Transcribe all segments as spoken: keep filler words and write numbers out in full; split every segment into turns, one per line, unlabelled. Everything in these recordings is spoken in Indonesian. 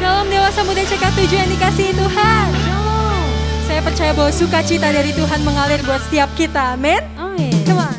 Shalom dewasa muda C K tujuh yang dikasihi Tuhan. Shalom. Saya percaya bahwa sukacita dari Tuhan mengalir buat setiap kita. Amin.
Amin.
Come on.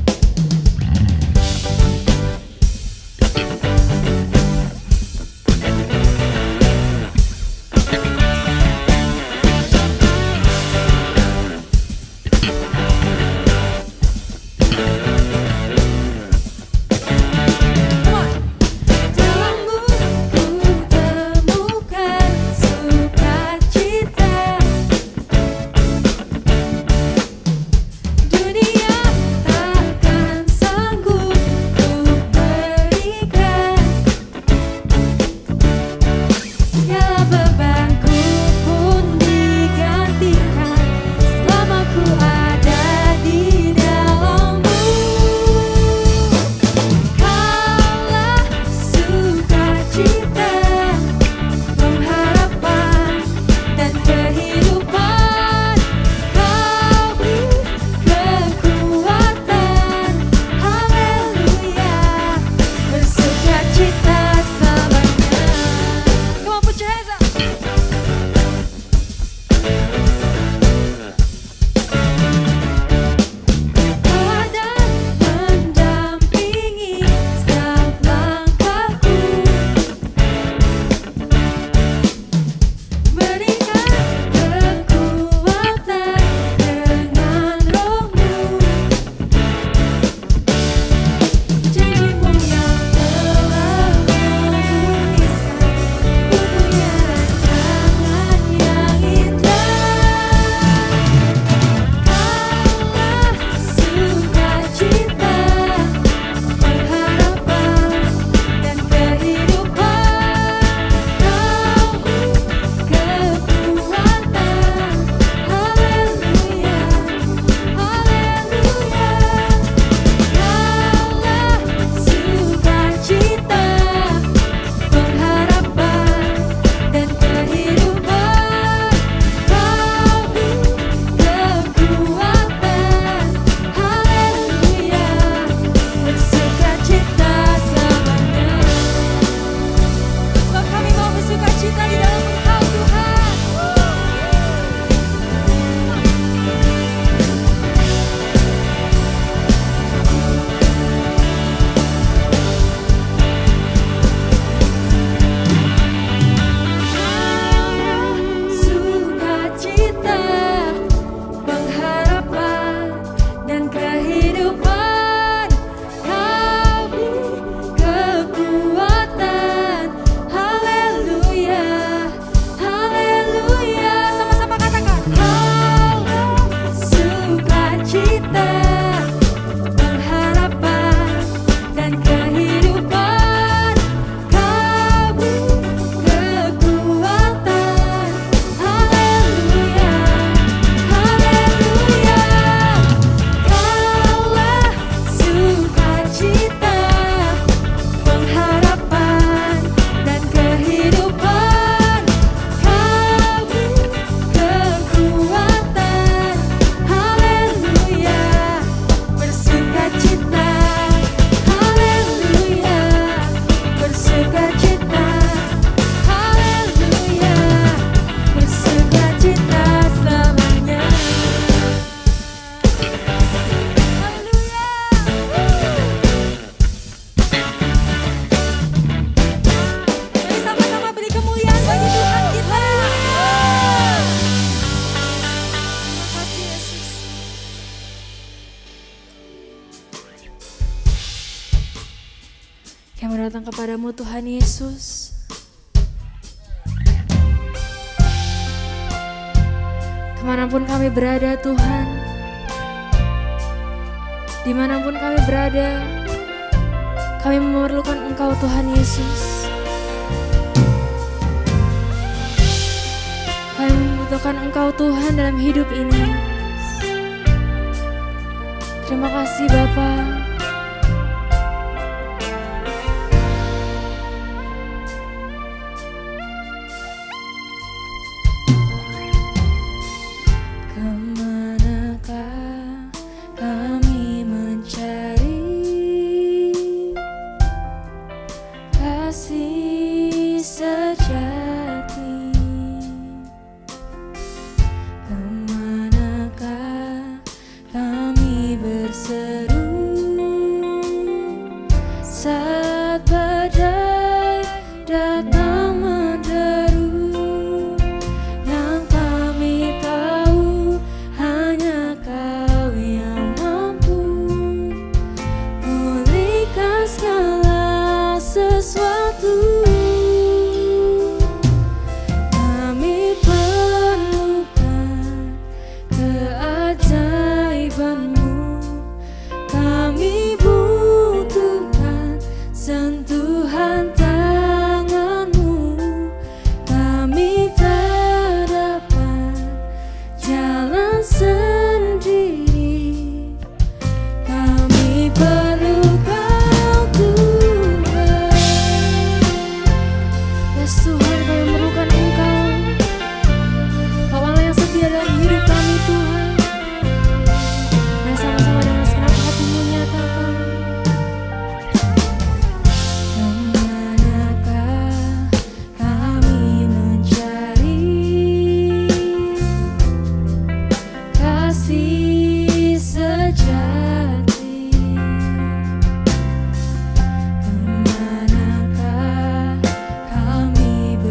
Kami datang kepadamu Tuhan Yesus. Kemanapun kami berada Tuhan, dimanapun kami berada, kami memerlukan Engkau Tuhan Yesus. Kami membutuhkan Engkau Tuhan dalam hidup ini. Terima kasih Bapa.
Kasih sejati.
Yes Tuhan, kami memerlukan Engkau. Kau Allah yang setia dalam hidup kami Tuhan. Mari sama-sama dengan segenap hatimu nyatakan. Kemanakah kami mencari kasih sejati? Kemanakah kami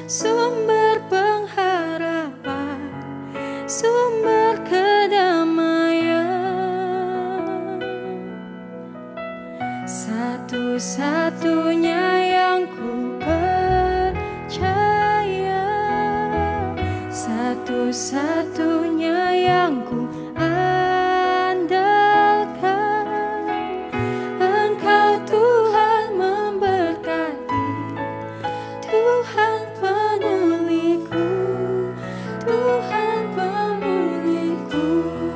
sumber pengharapan, sumber kedamaian. Satu-satunya yang ku percaya, satu-satunya yang ku andalkan. Engkau Tuhan memberkati, Tuhan penuliku, Tuhan pemuliku.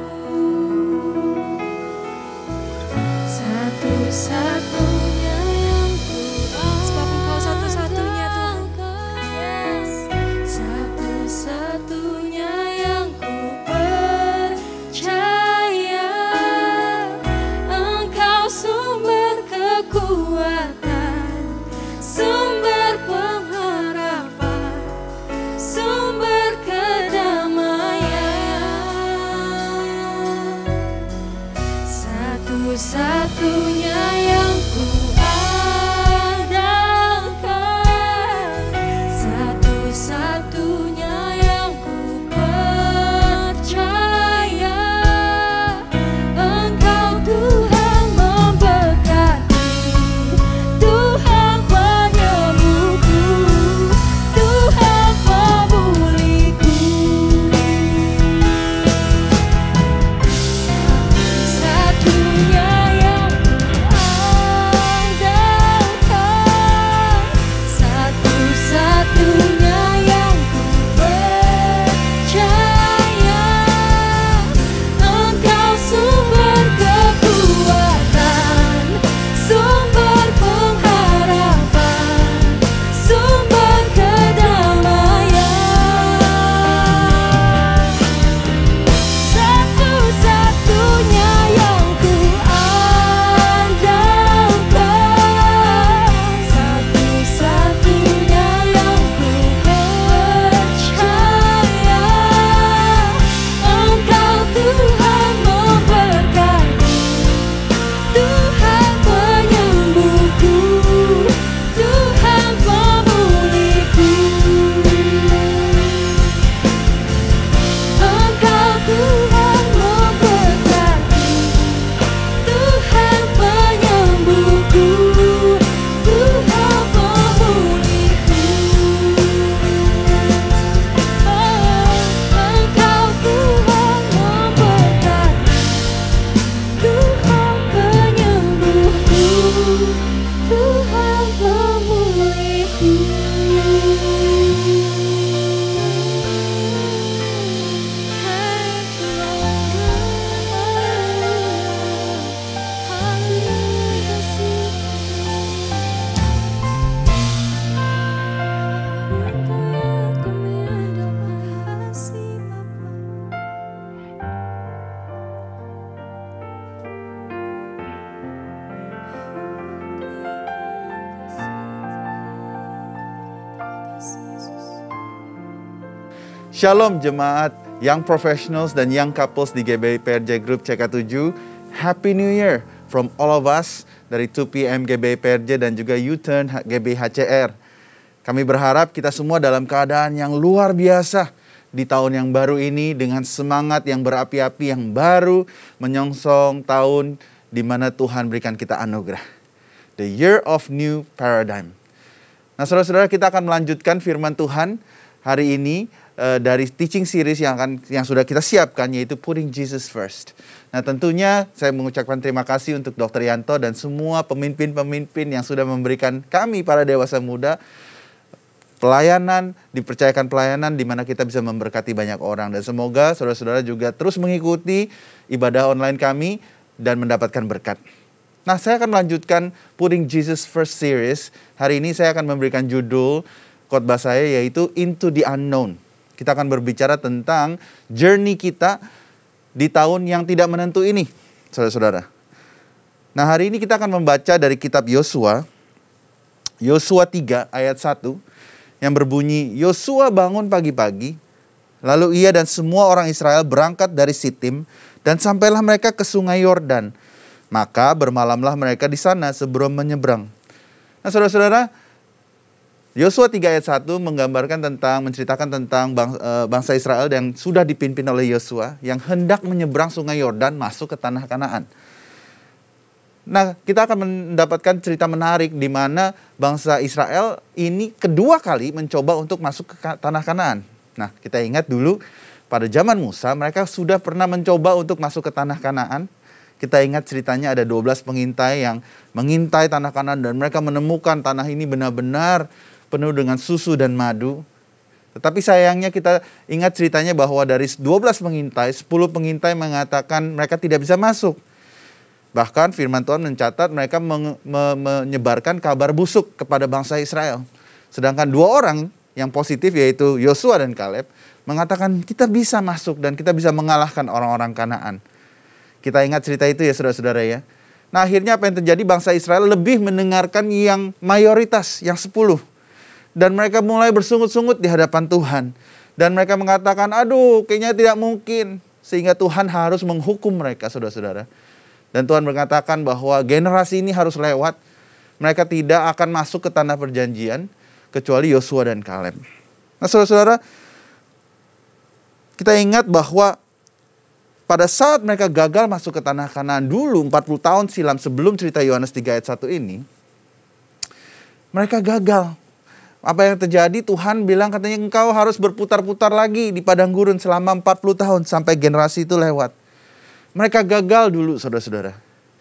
Satu-satunya yang ku sebab Engkau satu-satunya Tuhan. Yes. Satu-satunya yang ku percaya, Engkau sumber kekuatan, sumber pengharapan, sumber kedamaian. Satu-satunya yang ku andalkan, satu-satunya yang ku percaya. Engkau Tuhan memberkati, Tuhan penyembuhku, Tuhan pemuliku. Satu-satunya yang ku andalkan, satu-satunya yang ku percaya. Engkau sumber kekuatan, sumber pengharapan, sumber kedamaian. Satu-satunya yang ku andalkan, satu-satunya yang ku percaya. Engkau Tuhan memberkati, Tuhan penyembuhku, Tuhan pemuliku. Engkau Tuhan memberkati, Tuhan penyembuhku, Tuhan pemuliku. Oh, Engkau Tuhan memberkati, Tuhan penyembuhku, Tuhan pemuliku.
Shalom jemaat Young Professionals dan Young Couples di G B I P R J Group C K tujuh. Happy New Year from all of us dari two P M G B I P R J dan juga U-Turn G B I H C R. Kami berharap kita semua dalam keadaan yang luar biasa di tahun yang baru ini dengan semangat yang berapi-api yang baru menyongsong tahun di mana Tuhan berikan kita anugerah. The Year of New Paradigm. Nah, saudara-saudara, kita akan melanjutkan firman Tuhan hari ini uh, dari teaching series yang akan yang sudah kita siapkan, yaitu Putting Jesus First. Nah, tentunya saya mengucapkan terima kasih untuk Dokter Yanto dan semua pemimpin-pemimpin yang sudah memberikan kami para dewasa muda pelayanan, dipercayakan pelayanan di mana kita bisa memberkati banyak orang. Dan semoga saudara-saudara juga terus mengikuti ibadah online kami dan mendapatkan berkat. Nah, saya akan melanjutkan Putting Jesus First series. Hari ini saya akan memberikan judul khotbah saya yaitu Into the Unknown. Kita akan berbicara tentang journey kita di tahun yang tidak menentu ini, saudara-saudara. Nah, hari ini kita akan membaca dari kitab Yosua, Yosua tiga ayat satu, yang berbunyi, Yosua bangun pagi-pagi, lalu ia dan semua orang Israel berangkat dari Sitim, dan sampailah mereka ke sungai Yordan. Maka bermalamlah mereka di sana sebelum menyeberang. Nah, saudara-saudara, Yosua tiga ayat satu menggambarkan tentang, menceritakan tentang bang, e, bangsa Israel yang sudah dipimpin oleh Yosua, yang hendak menyeberang sungai Yordan masuk ke tanah Kanaan. Nah, kita akan mendapatkan cerita menarik di mana bangsa Israel ini kedua kali mencoba untuk masuk ke tanah Kanaan. Nah, kita ingat dulu pada zaman Musa mereka sudah pernah mencoba untuk masuk ke tanah Kanaan. Kita ingat ceritanya ada dua belas pengintai yang mengintai tanah Kanaan dan mereka menemukan tanah ini benar-benar penuh dengan susu dan madu. Tetapi sayangnya kita ingat ceritanya bahwa dari dua belas pengintai, sepuluh pengintai mengatakan mereka tidak bisa masuk. Bahkan firman Tuhan mencatat mereka men- me- menyebarkan kabar busuk kepada bangsa Israel. Sedangkan dua orang yang positif yaitu Yosua dan Kaleb mengatakan kita bisa masuk dan kita bisa mengalahkan orang-orang Kanaan. Kita ingat cerita itu ya saudara-saudara ya. Nah akhirnya apa yang terjadi, bangsa Israel lebih mendengarkan yang mayoritas, yang sepuluh. Dan mereka mulai bersungut-sungut di hadapan Tuhan. Dan mereka mengatakan, aduh kayaknya tidak mungkin. Sehingga Tuhan harus menghukum mereka saudara-saudara. Dan Tuhan mengatakan bahwa generasi ini harus lewat. Mereka tidak akan masuk ke tanah perjanjian. Kecuali Yosua dan Kaleb. Nah saudara-saudara, kita ingat bahwa pada saat mereka gagal masuk ke tanah Kanaan dulu empat puluh tahun silam sebelum cerita Yohanes tiga ayat satu ini. Mereka gagal. Apa yang terjadi? Tuhan bilang katanya engkau harus berputar-putar lagi di padang gurun selama empat puluh tahun sampai generasi itu lewat. Mereka gagal dulu saudara-saudara.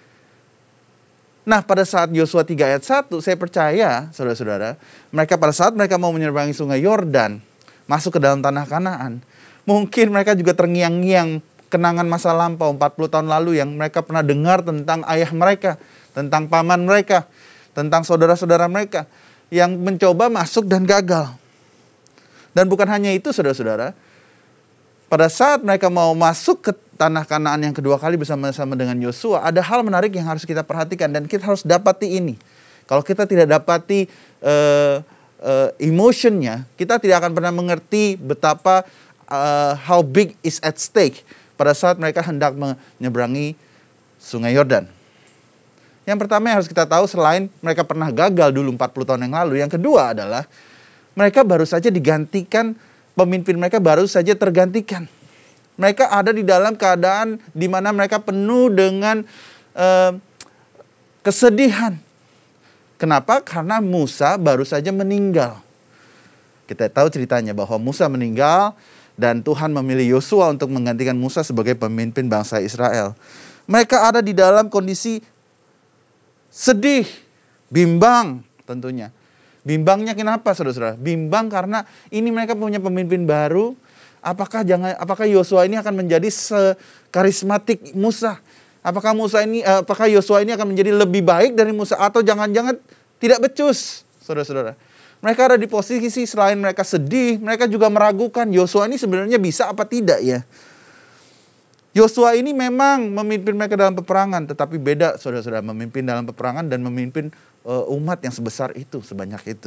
Nah pada saat Yosua tiga ayat satu saya percaya saudara-saudara, mereka pada saat mereka mau menyeberangi sungai Yordan, masuk ke dalam tanah Kanaan, mungkin mereka juga terngiang-ngiang kenangan masa lampau empat puluh tahun lalu yang mereka pernah dengar tentang ayah mereka, tentang paman mereka, tentang saudara-saudara mereka yang mencoba masuk dan gagal. Dan bukan hanya itu saudara-saudara, pada saat mereka mau masuk ke tanah Kanaan yang kedua kali bersama-sama dengan Yosua, ada hal menarik yang harus kita perhatikan dan kita harus dapati ini. Kalau kita tidak dapati uh, uh, emotionnya, kita tidak akan pernah mengerti betapa uh, how big is at stake pada saat mereka hendak menyeberangi sungai Yordan. Yang pertama yang harus kita tahu, selain mereka pernah gagal dulu empat puluh tahun yang lalu, yang kedua adalah mereka baru saja digantikan, pemimpin mereka baru saja tergantikan. Mereka ada di dalam keadaan di mana mereka penuh dengan uh, kesedihan. Kenapa? Karena Musa baru saja meninggal. Kita tahu ceritanya bahwa Musa meninggal dan Tuhan memilih Yosua untuk menggantikan Musa sebagai pemimpin bangsa Israel. Mereka ada di dalam kondisi sedih, bimbang tentunya. Bimbangnya kenapa saudara-saudara? Bimbang karena ini mereka punya pemimpin baru. Apakah jangan apakah Yosua ini akan menjadi sekarismatik Musa? Apakah Musa ini apakah Yosua ini akan menjadi lebih baik dari Musa atau jangan-jangan tidak becus? Saudara-saudara. Mereka ada di posisi selain mereka sedih, mereka juga meragukan Yosua ini sebenarnya bisa apa tidak ya. Yosua ini memang memimpin mereka dalam peperangan, tetapi beda saudara-saudara memimpin dalam peperangan dan memimpin uh, umat yang sebesar itu, sebanyak itu.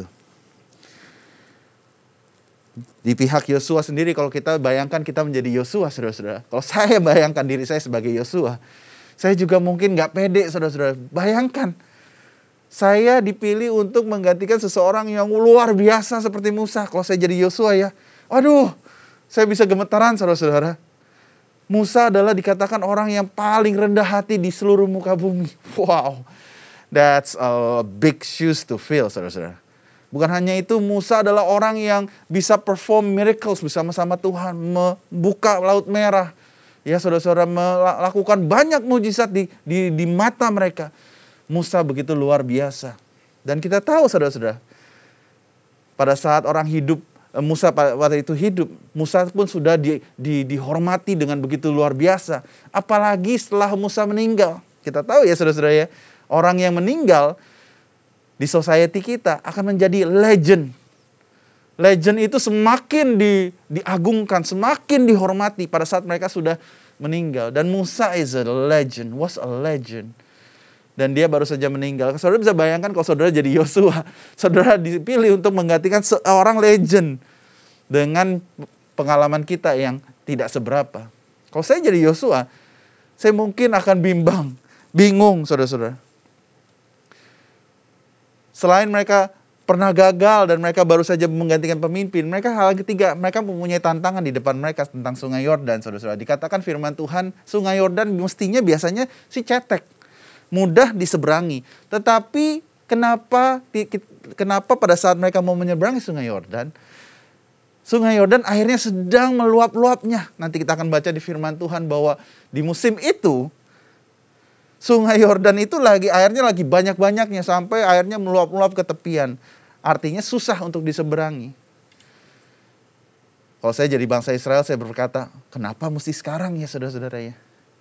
Di pihak Yosua sendiri, kalau kita bayangkan kita menjadi Yosua saudara-saudara. Kalau saya bayangkan diri saya sebagai Yosua, saya juga mungkin gak pede saudara-saudara. Bayangkan, saya dipilih untuk menggantikan seseorang yang luar biasa seperti Musa. Kalau saya jadi Yosua ya, aduh, saya bisa gemetaran saudara-saudara. Musa adalah dikatakan orang yang paling rendah hati di seluruh muka bumi. Wow, that's a big shoes to fill saudara-saudara. Bukan hanya itu, Musa adalah orang yang bisa perform miracles bersama-sama Tuhan. Membuka laut merah. Ya saudara-saudara, melakukan banyak mujizat di, di, di mata mereka. Musa begitu luar biasa. Dan kita tahu saudara-saudara, pada saat orang hidup, Musa pada itu hidup, Musa pun sudah di, di, dihormati dengan begitu luar biasa. Apalagi setelah Musa meninggal. Kita tahu ya saudara-saudara ya, orang yang meninggal di society kita akan menjadi legend. Legend itu semakin di, diagungkan, semakin dihormati pada saat mereka sudah meninggal. Dan Musa is a legend, was a legend. Dan dia baru saja meninggal. Saudara bisa bayangkan kalau saudara jadi Yosua. Saudara dipilih untuk menggantikan seorang legend. Dengan pengalaman kita yang tidak seberapa. Kalau saya jadi Yosua, saya mungkin akan bimbang. Bingung saudara-saudara. Selain mereka pernah gagal dan mereka baru saja menggantikan pemimpin. Mereka hal ketiga, mereka mempunyai tantangan di depan mereka tentang Sungai Yordan, saudara-saudara. Dikatakan firman Tuhan, Sungai Yordan mestinya biasanya si cetek, mudah diseberangi. Tetapi kenapa kenapa pada saat mereka mau menyeberangi Sungai Yordan, Sungai Yordan akhirnya sedang meluap-luapnya. Nanti kita akan baca di firman Tuhan bahwa di musim itu Sungai Yordan itu lagi airnya lagi banyak-banyaknya sampai airnya meluap-luap ke tepian. Artinya susah untuk diseberangi. Kalau saya jadi bangsa Israel, saya berkata, kenapa mesti sekarang ya saudara-saudara ya?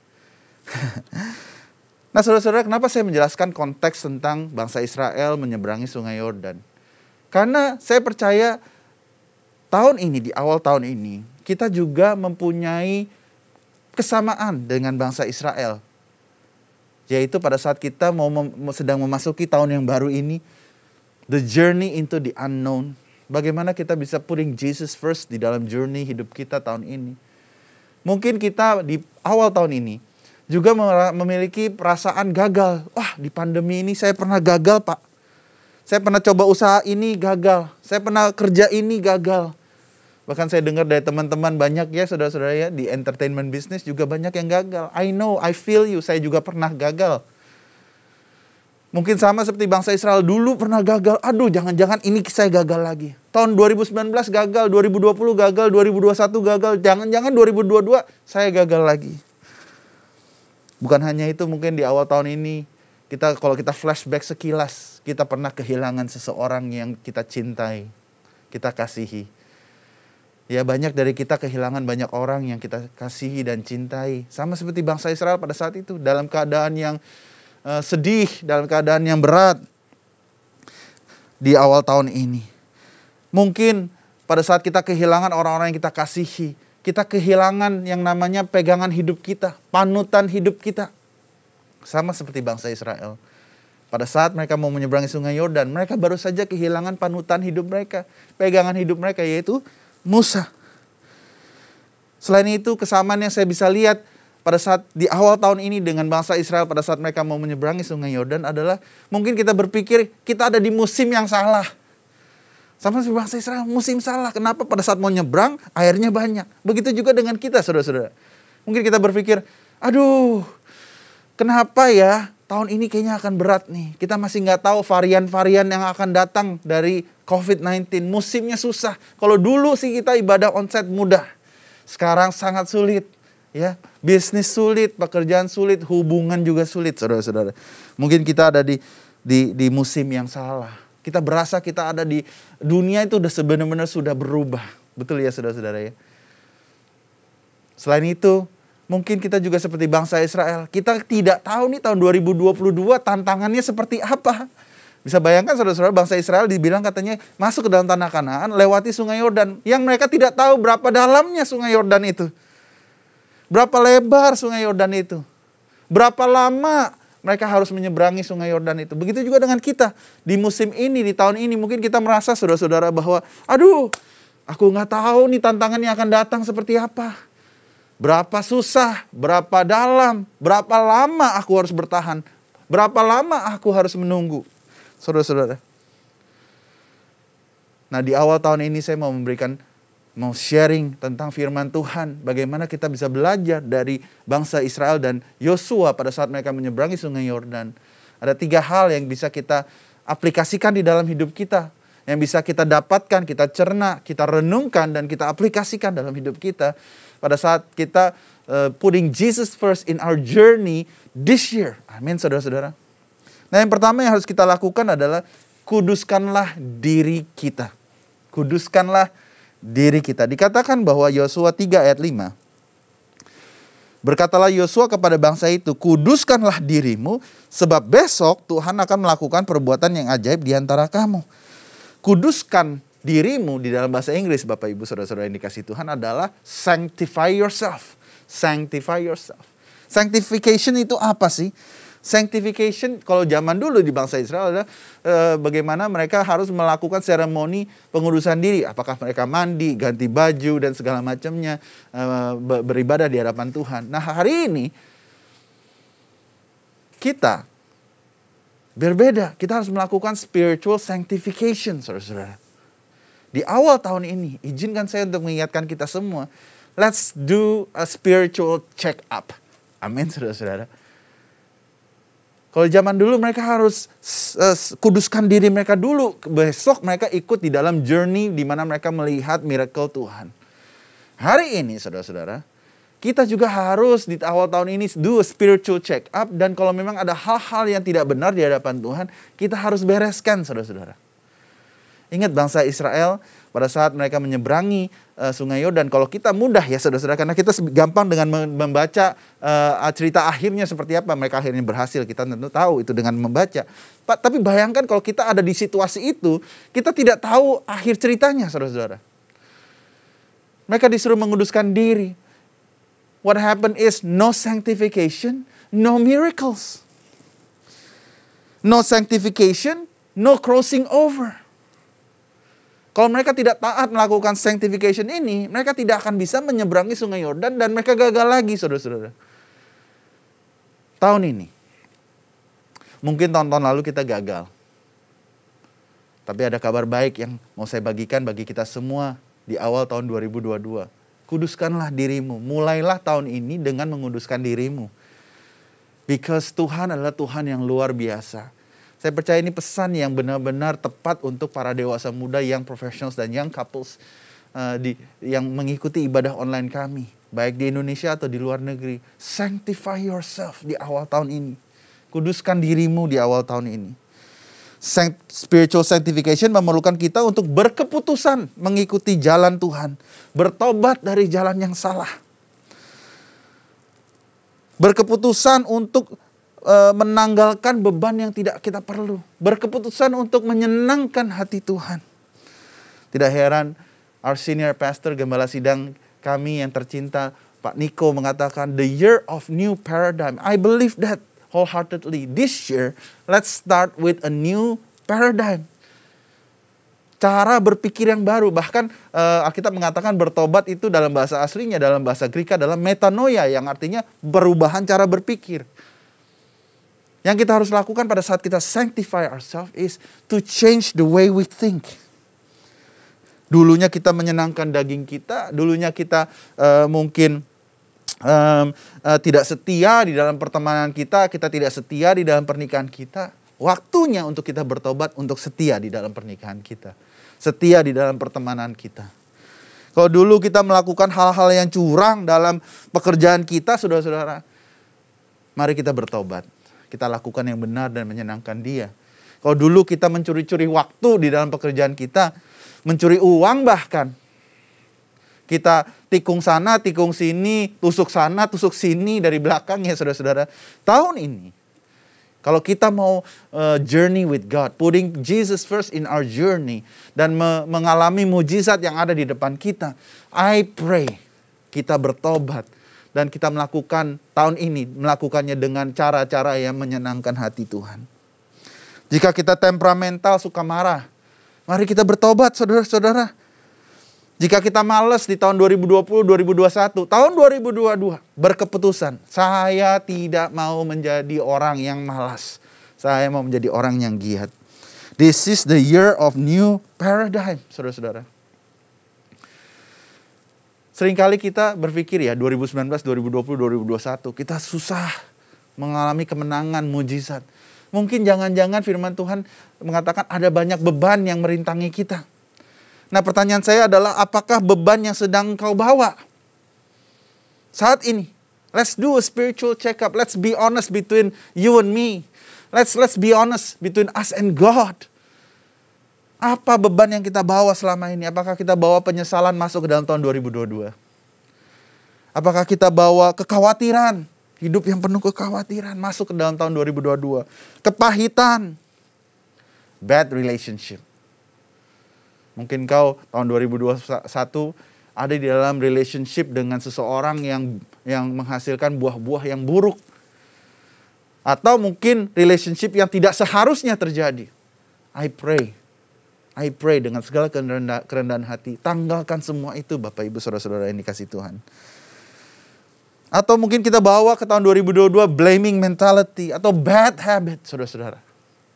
Nah saudara-saudara, kenapa saya menjelaskan konteks tentang bangsa Israel menyeberangi Sungai Yordan? Karena saya percaya tahun ini, di awal tahun ini, kita juga mempunyai kesamaan dengan bangsa Israel. Yaitu pada saat kita mau mem sedang memasuki tahun yang baru ini, the journey into the unknown. Bagaimana kita bisa putting Jesus first di dalam journey hidup kita tahun ini. Mungkin kita di awal tahun ini juga memiliki perasaan gagal. Wah, di pandemi ini saya pernah gagal, Pak. Saya pernah coba usaha ini gagal. Saya pernah kerja ini gagal. Bahkan saya dengar dari teman-teman banyak ya saudara-saudara ya, di entertainment business juga banyak yang gagal. I know, I feel you, saya juga pernah gagal. Mungkin sama seperti bangsa Israel dulu pernah gagal. Aduh, jangan-jangan ini saya gagal lagi. Tahun dua ribu sembilan belas gagal, dua ribu dua puluh gagal, dua ribu dua puluh satu gagal. Jangan-jangan dua ribu dua puluh dua saya gagal lagi. Bukan hanya itu, mungkin di awal tahun ini, kita kalau kita flashback sekilas, kita pernah kehilangan seseorang yang kita cintai, kita kasihi. Ya, banyak dari kita kehilangan banyak orang yang kita kasihi dan cintai. Sama seperti bangsa Israel pada saat itu. Dalam keadaan yang uh, sedih, dalam keadaan yang berat. Di awal tahun ini. Mungkin pada saat kita kehilangan orang-orang yang kita kasihi. Kita kehilangan yang namanya pegangan hidup kita. Panutan hidup kita. Sama seperti bangsa Israel. Pada saat mereka mau menyeberangi Sungai Yordan, mereka baru saja kehilangan panutan hidup mereka. Pegangan hidup mereka, yaitu Musa. Selain itu, kesamaan yang saya bisa lihat pada saat di awal tahun ini dengan bangsa Israel pada saat mereka mau menyeberangi Sungai Yordan adalah mungkin kita berpikir kita ada di musim yang salah. Sama seperti bangsa Israel, musim salah. Kenapa pada saat mau nyebrang airnya banyak? Begitu juga dengan kita, saudara-saudara. Mungkin kita berpikir, aduh, kenapa ya tahun ini kayaknya akan berat nih. Kita masih nggak tahu varian-varian yang akan datang dari covid sembilan belas. Musimnya susah. Kalau dulu sih kita ibadah onsite mudah. Sekarang sangat sulit. Ya, bisnis sulit, pekerjaan sulit, hubungan juga sulit, saudara-saudara. Mungkin kita ada di, di, di musim yang salah. Kita berasa kita ada di dunia itu udah sebenarnya sudah berubah. Betul ya saudara-saudara ya. Selain itu, mungkin kita juga seperti bangsa Israel. Kita tidak tahu nih tahun dua ribu dua puluh dua tantangannya seperti apa. Bisa bayangkan saudara-saudara, bangsa Israel dibilang katanya masuk ke dalam tanah Kanaan lewati Sungai Yordan. Yang mereka tidak tahu berapa dalamnya Sungai Yordan itu. Berapa lebar Sungai Yordan itu. Berapa lama mereka harus menyeberangi Sungai Yordan itu. Begitu juga dengan kita. Di musim ini, di tahun ini mungkin kita merasa saudara-saudara bahwa aduh, aku nggak tahu nih tantangan yang akan datang seperti apa. Berapa susah, berapa dalam, berapa lama aku harus bertahan, berapa lama aku harus menunggu. Saudara-saudara. Nah, di awal tahun ini saya mau memberikan, mau sharing tentang firman Tuhan. Bagaimana kita bisa belajar dari bangsa Israel dan Yosua pada saat mereka menyeberangi Sungai Yordan. Ada tiga hal yang bisa kita aplikasikan di dalam hidup kita. Yang bisa kita dapatkan, kita cerna, kita renungkan, dan kita aplikasikan dalam hidup kita. Pada saat kita uh, putting Jesus first in our journey this year. Amin, saudara-saudara. Nah, yang pertama yang harus kita lakukan adalah kuduskanlah diri kita. Kuduskanlah diri kita. Dikatakan bahwa Yosua tiga ayat lima. Berkatalah Yosua kepada bangsa itu, kuduskanlah dirimu, sebab besok Tuhan akan melakukan perbuatan yang ajaib di antara kamu. Kuduskan dirimu di dalam bahasa Inggris, Bapak Ibu Saudara-saudara yang dikasihi Tuhan, adalah sanctify yourself. Sanctify yourself. Sanctification itu apa sih? Sanctification kalau zaman dulu di bangsa Israel adalah e, bagaimana mereka harus melakukan seremoni pengudusan diri. Apakah mereka mandi, ganti baju, dan segala macamnya, e, beribadah di hadapan Tuhan. Nah, hari ini kita Berbeda, kita harus melakukan spiritual sanctification, saudara-saudara. Di awal tahun ini, izinkan saya untuk mengingatkan kita semua, let's do a spiritual check up. Amin, saudara-saudara. Kalau zaman dulu mereka harus uh, kuduskan diri mereka dulu. Besok mereka ikut di dalam journey di mana mereka melihat miracle Tuhan. Hari ini saudara-saudara, kita juga harus di awal tahun ini do a spiritual check up. Dan kalau memang ada hal-hal yang tidak benar di hadapan Tuhan, kita harus bereskan saudara-saudara. Ingat bangsa Israel pada saat mereka menyeberangi uh, sungai Yordan. Kalau kita mudah ya saudara-saudara, karena kita gampang dengan membaca uh, cerita akhirnya seperti apa. Mereka akhirnya berhasil, kita tentu tahu itu dengan membaca. Pak, tapi bayangkan kalau kita ada di situasi itu, kita tidak tahu akhir ceritanya saudara-saudara. Mereka disuruh menguduskan diri. What happened is no sanctification, no miracles. No sanctification, no crossing over. Kalau mereka tidak taat melakukan sanctification ini, mereka tidak akan bisa menyeberangi sungai Yordan dan mereka gagal lagi, saudara-saudara. Tahun ini, mungkin tahun-tahun lalu kita gagal. Tapi ada kabar baik yang mau saya bagikan bagi kita semua di awal tahun dua ribu dua puluh dua. Kuduskanlah dirimu, mulailah tahun ini dengan menguduskan dirimu. Because Tuhan adalah Tuhan yang luar biasa. Saya percaya ini pesan yang benar-benar tepat untuk para dewasa muda, young professionals dan young couples uh, di, yang mengikuti ibadah online kami. Baik di Indonesia atau di luar negeri. Sanctify yourself di awal tahun ini. Kuduskan dirimu di awal tahun ini. Sanct, spiritual sanctification memerlukan kita untuk berkeputusan mengikuti jalan Tuhan. Bertobat dari jalan yang salah. Berkeputusan untuk menanggalkan beban yang tidak kita perlu. Berkeputusan untuk menyenangkan hati Tuhan. Tidak heran our senior pastor, gembala sidang kami yang tercinta, Pak Niko mengatakan the year of new paradigm. I believe that wholeheartedly. This year, let's start with a new paradigm. Cara berpikir yang baru. Bahkan uh, Alkitab mengatakan bertobat itu dalam bahasa aslinya, dalam bahasa Greek adalah metanoia, yang artinya perubahan cara berpikir. Yang kita harus lakukan pada saat kita sanctify ourselves is to change the way we think. Dulunya kita menyenangkan daging kita, dulunya kita uh, mungkin um, uh, tidak setia di dalam pertemanan kita, kita tidak setia di dalam pernikahan kita. Waktunya untuk kita bertobat untuk setia di dalam pernikahan kita. Setia di dalam pertemanan kita. Kalau dulu kita melakukan hal-hal yang curang dalam pekerjaan kita, saudara-saudara, mari kita bertobat. Kita lakukan yang benar dan menyenangkan Dia. Kalau dulu kita mencuri-curi waktu di dalam pekerjaan kita, mencuri uang bahkan. Kita tikung sana, tikung sini, tusuk sana, tusuk sini dari belakang ya saudara-saudara. Tahun ini, kalau kita mau uh, journey with God, putting Jesus first in our journey, dan me- mengalami mujizat yang ada di depan kita, I pray kita bertobat. Dan kita melakukan tahun ini, melakukannya dengan cara-cara yang menyenangkan hati Tuhan. Jika kita temperamental, suka marah, mari kita bertobat saudara-saudara. Jika kita malas di tahun dua ribu dua puluh, dua ribu dua puluh satu, tahun dua ribu dua puluh dua, berkeputusan. Saya tidak mau menjadi orang yang malas. Saya mau menjadi orang yang giat. This is the year of new paradigm, saudara-saudara. Seringkali kita berpikir ya dua ribu sembilan belas, dua ribu dua puluh, dua ribu dua puluh satu kita susah mengalami kemenangan, mujizat. Mungkin jangan-jangan firman Tuhan mengatakan ada banyak beban yang merintangi kita. Nah pertanyaan saya adalah apakah beban yang sedang kau bawa saat ini? Let's do a spiritual check up. Let's be honest between you and me. Let's let's be honest between us and God. Apa beban yang kita bawa selama ini? Apakah kita bawa penyesalan masuk ke dalam tahun dua ribu dua puluh dua? Apakah kita bawa kekhawatiran? Hidup yang penuh kekhawatiran masuk ke dalam tahun dua ribu dua puluh dua. Kepahitan. Bad relationship. Mungkin kau tahun dua ribu dua puluh satu ada di dalam relationship dengan seseorang yang yang menghasilkan buah-buah yang buruk. Atau mungkin relationship yang tidak seharusnya terjadi. I pray. I pray dengan segala kerendahan, kerendahan hati. Tanggalkan semua itu Bapak Ibu Saudara-saudara yang dikasih Tuhan. Atau mungkin kita bawa ke tahun dua ribu dua puluh dua blaming mentality. Atau bad habit saudara-saudara.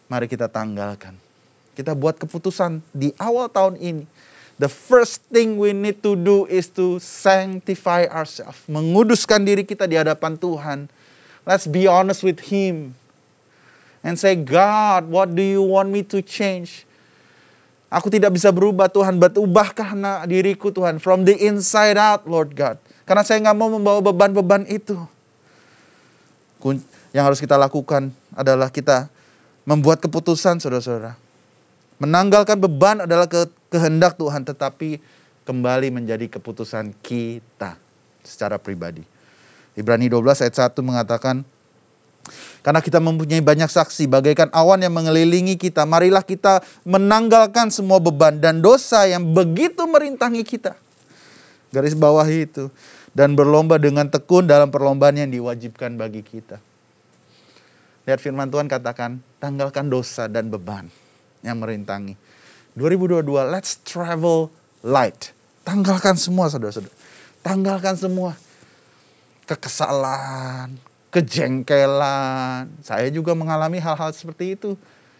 Mari kita tanggalkan. Kita buat keputusan di awal tahun ini. The first thing we need to do is to sanctify ourselves. Menguduskan diri kita di hadapan Tuhan. Let's be honest with Him. And say, God, what do you want me to change? Aku tidak bisa berubah Tuhan, but ubahkah diriku Tuhan. From the inside out, Lord God. Karena saya nggak mau membawa beban-beban itu. Yang harus kita lakukan adalah kita membuat keputusan, saudara-saudara. Menanggalkan beban adalah ke kehendak Tuhan, tetapi kembali menjadi keputusan kita secara pribadi. Ibrani dua belas ayat satu mengatakan, karena kita mempunyai banyak saksi bagaikan awan yang mengelilingi kita, marilah kita menanggalkan semua beban dan dosa yang begitu merintangi kita. Garis bawah itu. Dan berlomba dengan tekun dalam perlombaan yang diwajibkan bagi kita. Lihat firman Tuhan katakan, tanggalkan dosa dan beban yang merintangi. dua ribu dua puluh dua, let's travel light. Tanggalkan semua, saudara-saudara. Tanggalkan semua. Kekesalan, kejengkelan. Saya juga mengalami hal-hal seperti itu.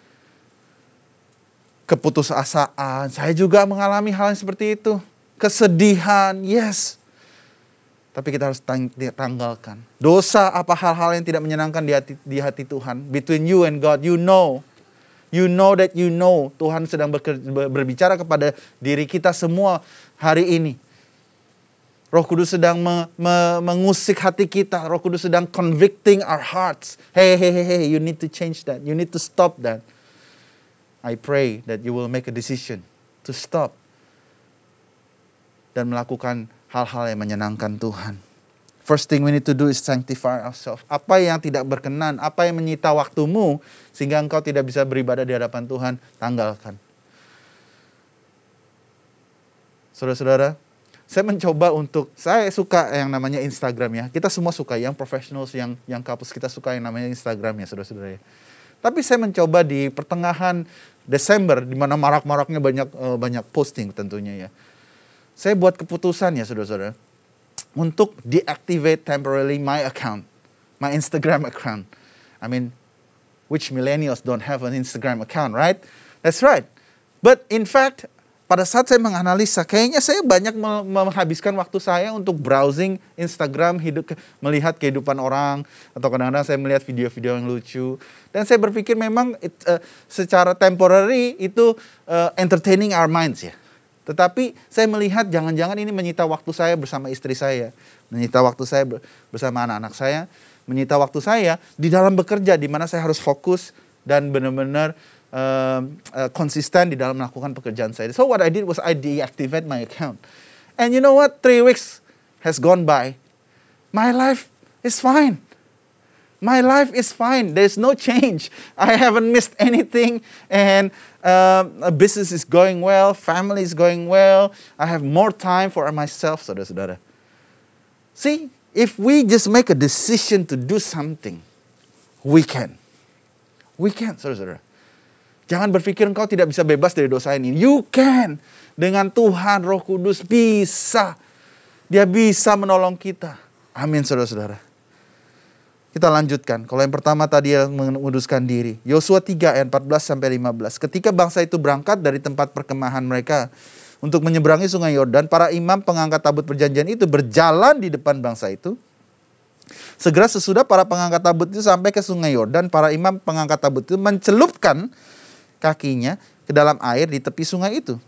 Keputusasaan. Saya juga mengalami hal yang seperti itu. Kesedihan, yes. Tapi kita harus tanggalkan. Dosa apa hal-hal yang tidak menyenangkan di hati, di hati Tuhan. Between you and God, you know. You know that you know. Tuhan sedang berbicara kepada diri kita semua hari ini. Roh Kudus sedang me, me, mengusik hati kita. Roh Kudus sedang convicting our hearts. Hey, hey, hey, hey, you need to change that. You need to stop that. I pray that you will make a decision to stop. Dan melakukan hal-hal yang menyenangkan Tuhan. First thing we need to do is sanctify ourselves. Apa yang tidak berkenan, apa yang menyita waktumu, sehingga engkau tidak bisa beribadah di hadapan Tuhan, tanggalkan. Saudara-saudara, saya mencoba untuk, saya suka yang namanya Instagram ya. Kita semua suka, yang professionals, yang yang kapus kita suka yang namanya Instagram ya, saudara-saudara ya. Tapi saya mencoba di pertengahan Desember, di mana marak-maraknya banyak uh, banyak posting tentunya ya. Saya buat keputusan ya, saudara-saudara, untuk deactivate temporarily my account, my Instagram account. I mean, which millennials don't have an Instagram account, right? That's right. But in fact, pada saat saya menganalisa, kayaknya saya banyak menghabiskan waktu saya untuk browsing Instagram, hidup, melihat kehidupan orang, atau kadang-kadang saya melihat video-video yang lucu. Dan saya berpikir memang it, uh, secara temporary itu uh, entertaining our minds ya. Tetapi saya melihat jangan-jangan ini menyita waktu saya bersama istri saya, menyita waktu saya bersama anak-anak saya, menyita waktu saya di dalam bekerja, di mana saya harus fokus dan benar-benar uh, uh, konsisten di dalam melakukan pekerjaan saya. So what I did was I deactivate my account. And you know what? Three weeks has gone by. My life is fine. My life is fine. There's no change. I haven't missed anything. And uh, business is going well. Family is going well. I have more time for myself, saudara-saudara. See, if we just make a decision to do something, we can. We can, saudara-saudara. Jangan berpikir engkau tidak bisa bebas dari dosa ini. You can. Dengan Tuhan, Roh Kudus bisa. Dia bisa menolong kita. Amin, saudara-saudara. Kita lanjutkan. Kalau yang pertama tadi yang menguduskan diri. Yosua tiga ayat empat belas sampai lima belas. Ketika bangsa itu berangkat dari tempat perkemahan mereka untuk menyeberangi sungai Yordan, para imam pengangkat tabut perjanjian itu berjalan di depan bangsa itu. Segera sesudah para pengangkat tabut itu sampai ke sungai Yordan, para imam pengangkat tabut itu mencelupkan kakinya ke dalam air di tepi sungai itu.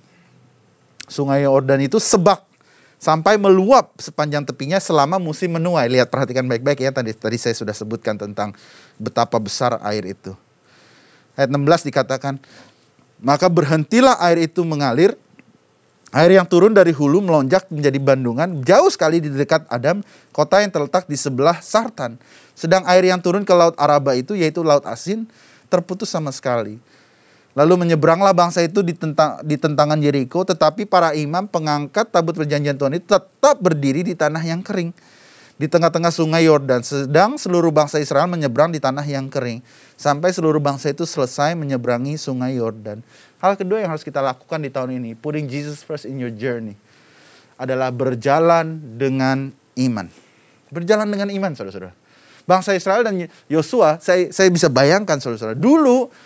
Sungai Yordan itu sebak sampai meluap sepanjang tepinya selama musim menuai. Lihat, perhatikan baik-baik ya, tadi tadi saya sudah sebutkan tentang betapa besar air itu. Ayat enam belas dikatakan, maka berhentilah air itu mengalir. Air yang turun dari hulu melonjak menjadi bandungan jauh sekali di dekat Adam, kota yang terletak di sebelah Sartan. Sedang air yang turun ke Laut Araba itu, yaitu Laut Asin, terputus sama sekali. Lalu menyeberanglah bangsa itu di, tentang, di tentangan Yeriko, tetapi para imam pengangkat tabut perjanjian Tuhan itu tetap berdiri di tanah yang kering, di tengah-tengah sungai Yordan. Sedang seluruh bangsa Israel menyeberang di tanah yang kering, sampai seluruh bangsa itu selesai menyeberangi sungai Yordan. Hal kedua yang harus kita lakukan di tahun ini, putting Jesus first in your journey, adalah berjalan dengan iman. Berjalan dengan iman, saudara-saudara. Bangsa Israel dan Yosua, saya, saya bisa bayangkan, saudara-saudara, dulu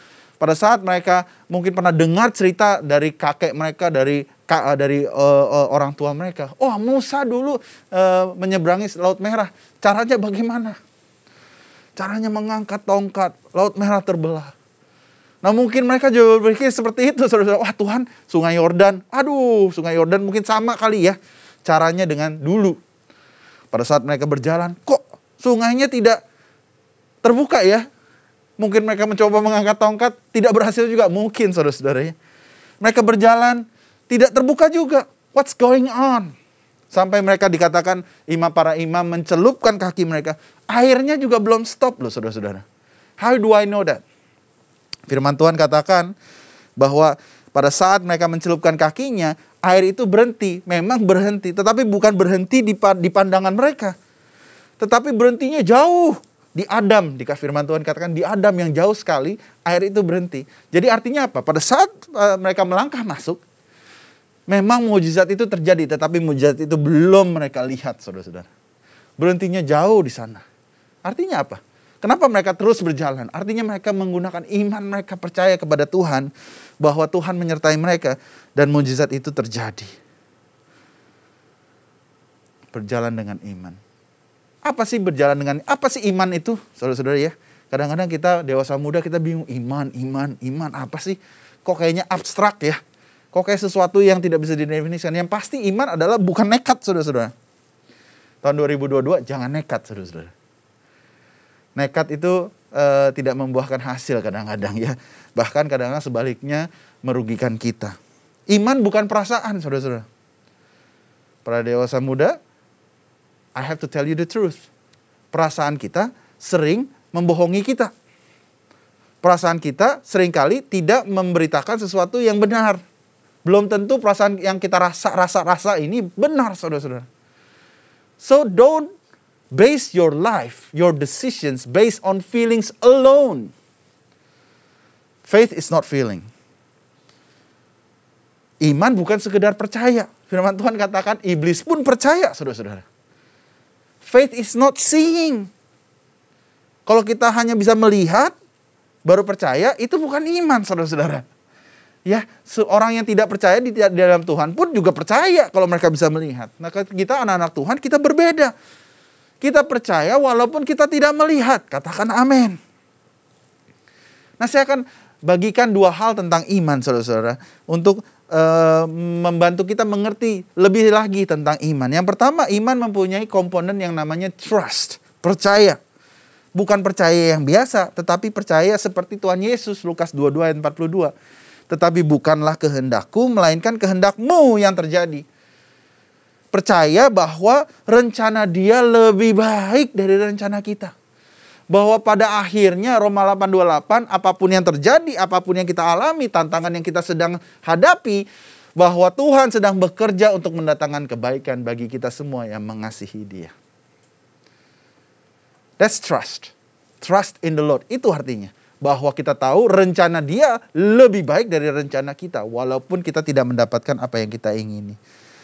Pada saat mereka mungkin pernah dengar cerita dari kakek mereka, dari dari uh, uh, orang tua mereka. Oh, Musa dulu uh, menyeberangi Laut Merah. Caranya bagaimana? Caranya mengangkat tongkat, Laut Merah terbelah. Nah, mungkin mereka juga berpikir seperti itu, saudara-saudara. Wah, Tuhan, Sungai Yordan. Aduh, Sungai Yordan mungkin sama kali ya caranya dengan dulu. Pada saat mereka berjalan, kok sungainya tidak terbuka ya? Mungkin mereka mencoba mengangkat tongkat, tidak berhasil juga. Mungkin, saudara-saudara. Mereka berjalan, tidak terbuka juga. What's going on? Sampai mereka dikatakan, imam para imam mencelupkan kaki mereka. Airnya juga belum stop loh, saudara-saudara. How do I know that? Firman Tuhan katakan bahwa pada saat mereka mencelupkan kakinya, air itu berhenti. Memang berhenti, tetapi bukan berhenti di, di pandangan mereka. Tetapi berhentinya jauh. Di Adam, di firman Tuhan katakan di Adam yang jauh sekali, air itu berhenti. Jadi artinya apa? Pada saat uh, mereka melangkah masuk, memang mukjizat itu terjadi, tetapi mukjizat itu belum mereka lihat, saudara-saudara. Berhentinya jauh di sana. Artinya apa? Kenapa mereka terus berjalan? Artinya mereka menggunakan iman, mereka percaya kepada Tuhan, bahwa Tuhan menyertai mereka, dan mukjizat itu terjadi. Berjalan dengan iman. Apa sih berjalan dengan, apa sih iman itu, saudara-saudara ya? Kadang-kadang kita dewasa muda kita bingung, iman, iman, iman, apa sih? Kok kayaknya abstrak ya? Kok kayak sesuatu yang tidak bisa didefinisikan? Yang pasti iman adalah bukan nekat, saudara-saudara. Tahun dua ribu dua puluh dua, jangan nekat, saudara-saudara. Nekat itu uh, tidak membuahkan hasil kadang-kadang ya. Bahkan kadang-kadang sebaliknya merugikan kita. Iman bukan perasaan, saudara-saudara. Para dewasa muda, I have to tell you the truth. Perasaan kita sering membohongi kita. Perasaan kita seringkali tidak memberitakan sesuatu yang benar. Belum tentu perasaan yang kita rasa-rasa-rasa ini benar, saudara-saudara. So don't base your life, your decisions based on feelings alone. Faith is not feeling. Iman bukan sekedar percaya. Firman Tuhan katakan iblis pun percaya, saudara-saudara. Faith is not seeing. Kalau kita hanya bisa melihat, baru percaya, itu bukan iman, saudara-saudara. Ya, seorang yang tidak percaya di dalam Tuhan pun juga percaya kalau mereka bisa melihat. Nah, kita anak-anak Tuhan, kita berbeda. Kita percaya walaupun kita tidak melihat. Katakan amin. Nah, saya akan bagikan dua hal tentang iman, saudara-saudara. Untuk Uh, membantu kita mengerti lebih lagi tentang iman. Yang pertama, iman mempunyai komponen yang namanya trust, percaya. Bukan percaya yang biasa, tetapi percaya seperti Tuhan Yesus, Lukas dua puluh dua ayat empat puluh dua. Tetapi bukanlah kehendakku, melainkan kehendakmu yang terjadi. Percaya bahwa rencana Dia lebih baik dari rencana kita. Bahwa pada akhirnya Roma delapan dua puluh delapan, apapun yang terjadi, apapun yang kita alami, tantangan yang kita sedang hadapi, bahwa Tuhan sedang bekerja untuk mendatangkan kebaikan bagi kita semua yang mengasihi Dia. That's trust. Trust in the Lord. Itu artinya bahwa kita tahu rencana Dia lebih baik dari rencana kita, walaupun kita tidak mendapatkan apa yang kita ingini.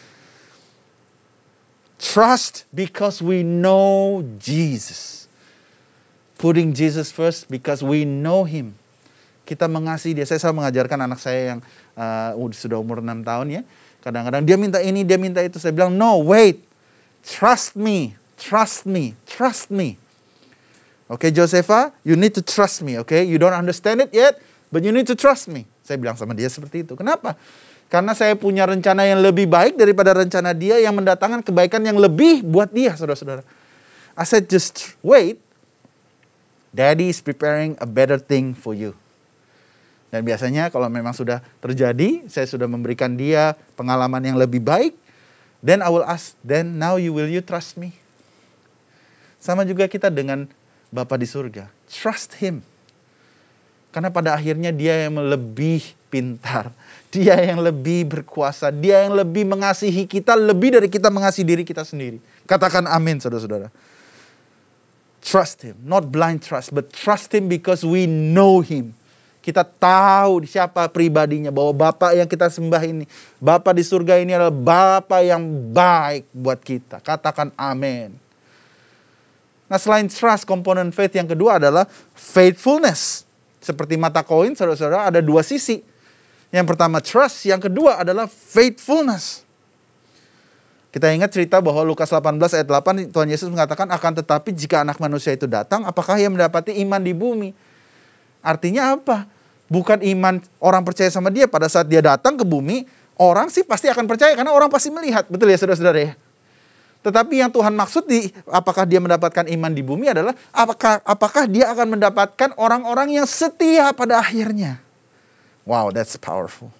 Trust because we know Jesus. Putting Jesus first because we know Him. Kita mengasihi Dia. Saya selalu mengajarkan anak saya yang uh, sudah umur enam tahun ya. Kadang-kadang dia minta ini, dia minta itu. Saya bilang, no, wait. Trust me. Trust me. Trust me. Oke, okay, Josefa, you need to trust me. Oke, okay? You don't understand it yet, but you need to trust me. Saya bilang sama dia seperti itu. Kenapa? Karena saya punya rencana yang lebih baik daripada rencana Dia yang mendatangkan kebaikan yang lebih buat dia, saudara-saudara. I said, just wait. Daddy is preparing a better thing for you. Dan biasanya kalau memang sudah terjadi, saya sudah memberikan dia pengalaman yang lebih baik, then I will ask, then now you will you trust me? Sama juga kita dengan Bapa di surga. Trust Him. Karena pada akhirnya Dia yang lebih pintar. Dia yang lebih berkuasa. Dia yang lebih mengasihi kita, lebih dari kita mengasihi diri kita sendiri. Katakan amin, saudara-saudara. Trust Him, not blind trust, but trust Him because we know Him. Kita tahu siapa pribadinya, bahwa Bapa yang kita sembah ini, Bapa di surga ini adalah Bapa yang baik buat kita. Katakan amin. Nah, selain trust, komponen faith yang kedua adalah faithfulness. Seperti mata koin, saudara-saudara, ada dua sisi. Yang pertama trust, yang kedua adalah faithfulness. Kita ingat cerita bahwa Lukas delapan belas ayat delapan, Tuhan Yesus mengatakan, akan tetapi jika anak manusia itu datang, apakah ia mendapati iman di bumi? Artinya apa? Bukan iman orang percaya sama dia. Pada saat dia datang ke bumi, orang sih pasti akan percaya karena orang pasti melihat. Betul ya saudara-saudara ya? Tetapi yang Tuhan maksud di apakah dia mendapatkan iman di bumi adalah apakah, apakah dia akan mendapatkan orang-orang yang setia pada akhirnya. Wow, that's powerful.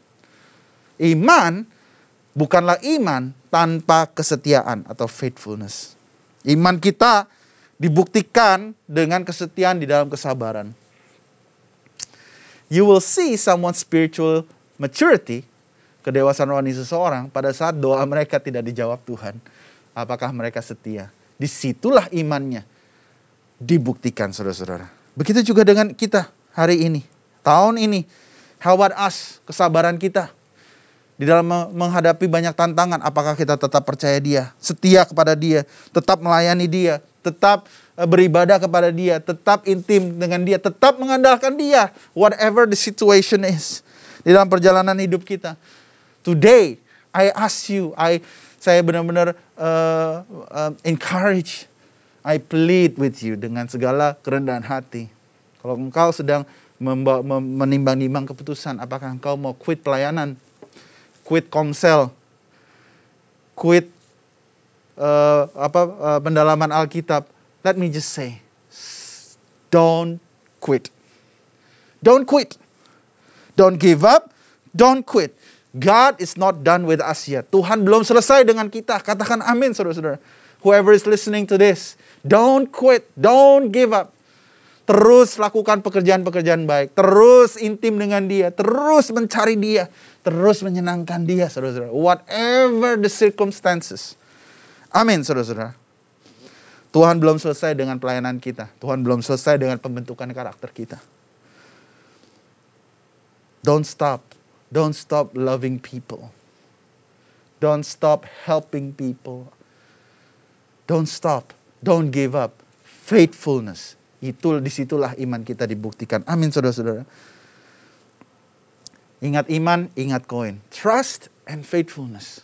Iman bukanlah iman tanpa kesetiaan atau faithfulness. Iman kita dibuktikan dengan kesetiaan di dalam kesabaran. You will see someone's spiritual maturity, kedewasaan rohani seseorang pada saat doa mereka tidak dijawab Tuhan. Apakah mereka setia? Disitulah imannya dibuktikan, saudara-saudara. Begitu juga dengan kita hari ini, tahun ini. How about us? Kesabaran kita di dalam menghadapi banyak tantangan, apakah kita tetap percaya dia, setia kepada dia, tetap melayani dia, tetap beribadah kepada dia, tetap intim dengan dia, tetap mengandalkan dia, whatever the situation is di dalam perjalanan hidup kita. Today, I ask you, I saya benar-benar uh, uh, encourage, I plead with you dengan segala kerendahan hati. Kalau engkau sedang menimbang-nimbang keputusan, apakah engkau mau quit pelayanan, quit komsel, quit uh, apa uh, pendalaman Alkitab. Let me just say, don't quit. Don't quit. Don't give up. Don't quit. God is not done with us yet. Tuhan belum selesai dengan kita. Katakan amin, saudara-saudara. Whoever is listening to this, don't quit. Don't give up. Terus lakukan pekerjaan-pekerjaan baik. Terus intim dengan dia. Terus mencari dia. Terus menyenangkan dia, saudara-saudara. Whatever the circumstances. Amin, saudara-saudara. Tuhan belum selesai dengan pelayanan kita. Tuhan belum selesai dengan pembentukan karakter kita. Don't stop. Don't stop loving people. Don't stop helping people. Don't stop. Don't give up. Faithfulness. Itu disitulah iman kita dibuktikan. Amin, saudara-saudara. Ingat iman, ingat koin. Trust and faithfulness.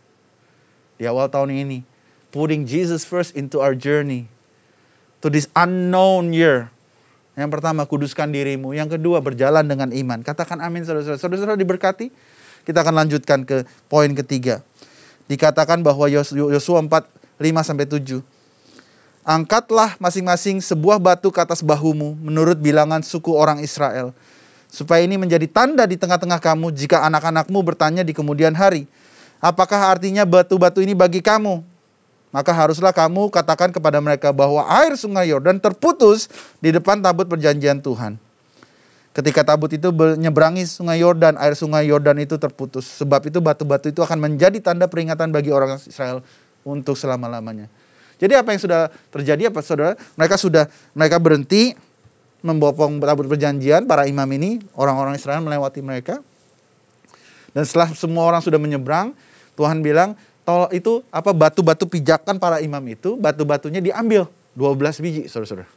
Di awal tahun ini, putting Jesus first into our journey to this unknown year. Yang pertama, kuduskan dirimu. Yang kedua, berjalan dengan iman. Katakan amin, saudara-saudara. Saudara-saudara diberkati. Kita akan lanjutkan ke poin ketiga. Dikatakan bahwa Yosua empat, lima sampai tujuh. Angkatlah masing-masing sebuah batu ke atas bahumu menurut bilangan suku orang Israel. Supaya ini menjadi tanda di tengah-tengah kamu jika anak-anakmu bertanya di kemudian hari. Apakah artinya batu-batu ini bagi kamu? Maka haruslah kamu katakan kepada mereka bahwa air sungai Yordan terputus di depan tabut perjanjian Tuhan. Ketika tabut itu menyeberangi sungai Yordan, air sungai Yordan itu terputus. Sebab itu batu-batu itu akan menjadi tanda peringatan bagi orang Israel untuk selama-lamanya. Jadi apa yang sudah terjadi apa saudara? Mereka sudah mereka berhenti membopong tabut perjanjian, para imam ini, orang-orang Israel melewati mereka. Dan setelah semua orang sudah menyeberang, Tuhan bilang, tol itu apa batu-batu pijakan para imam itu, batu-batunya diambil dua belas biji, saudara-saudara.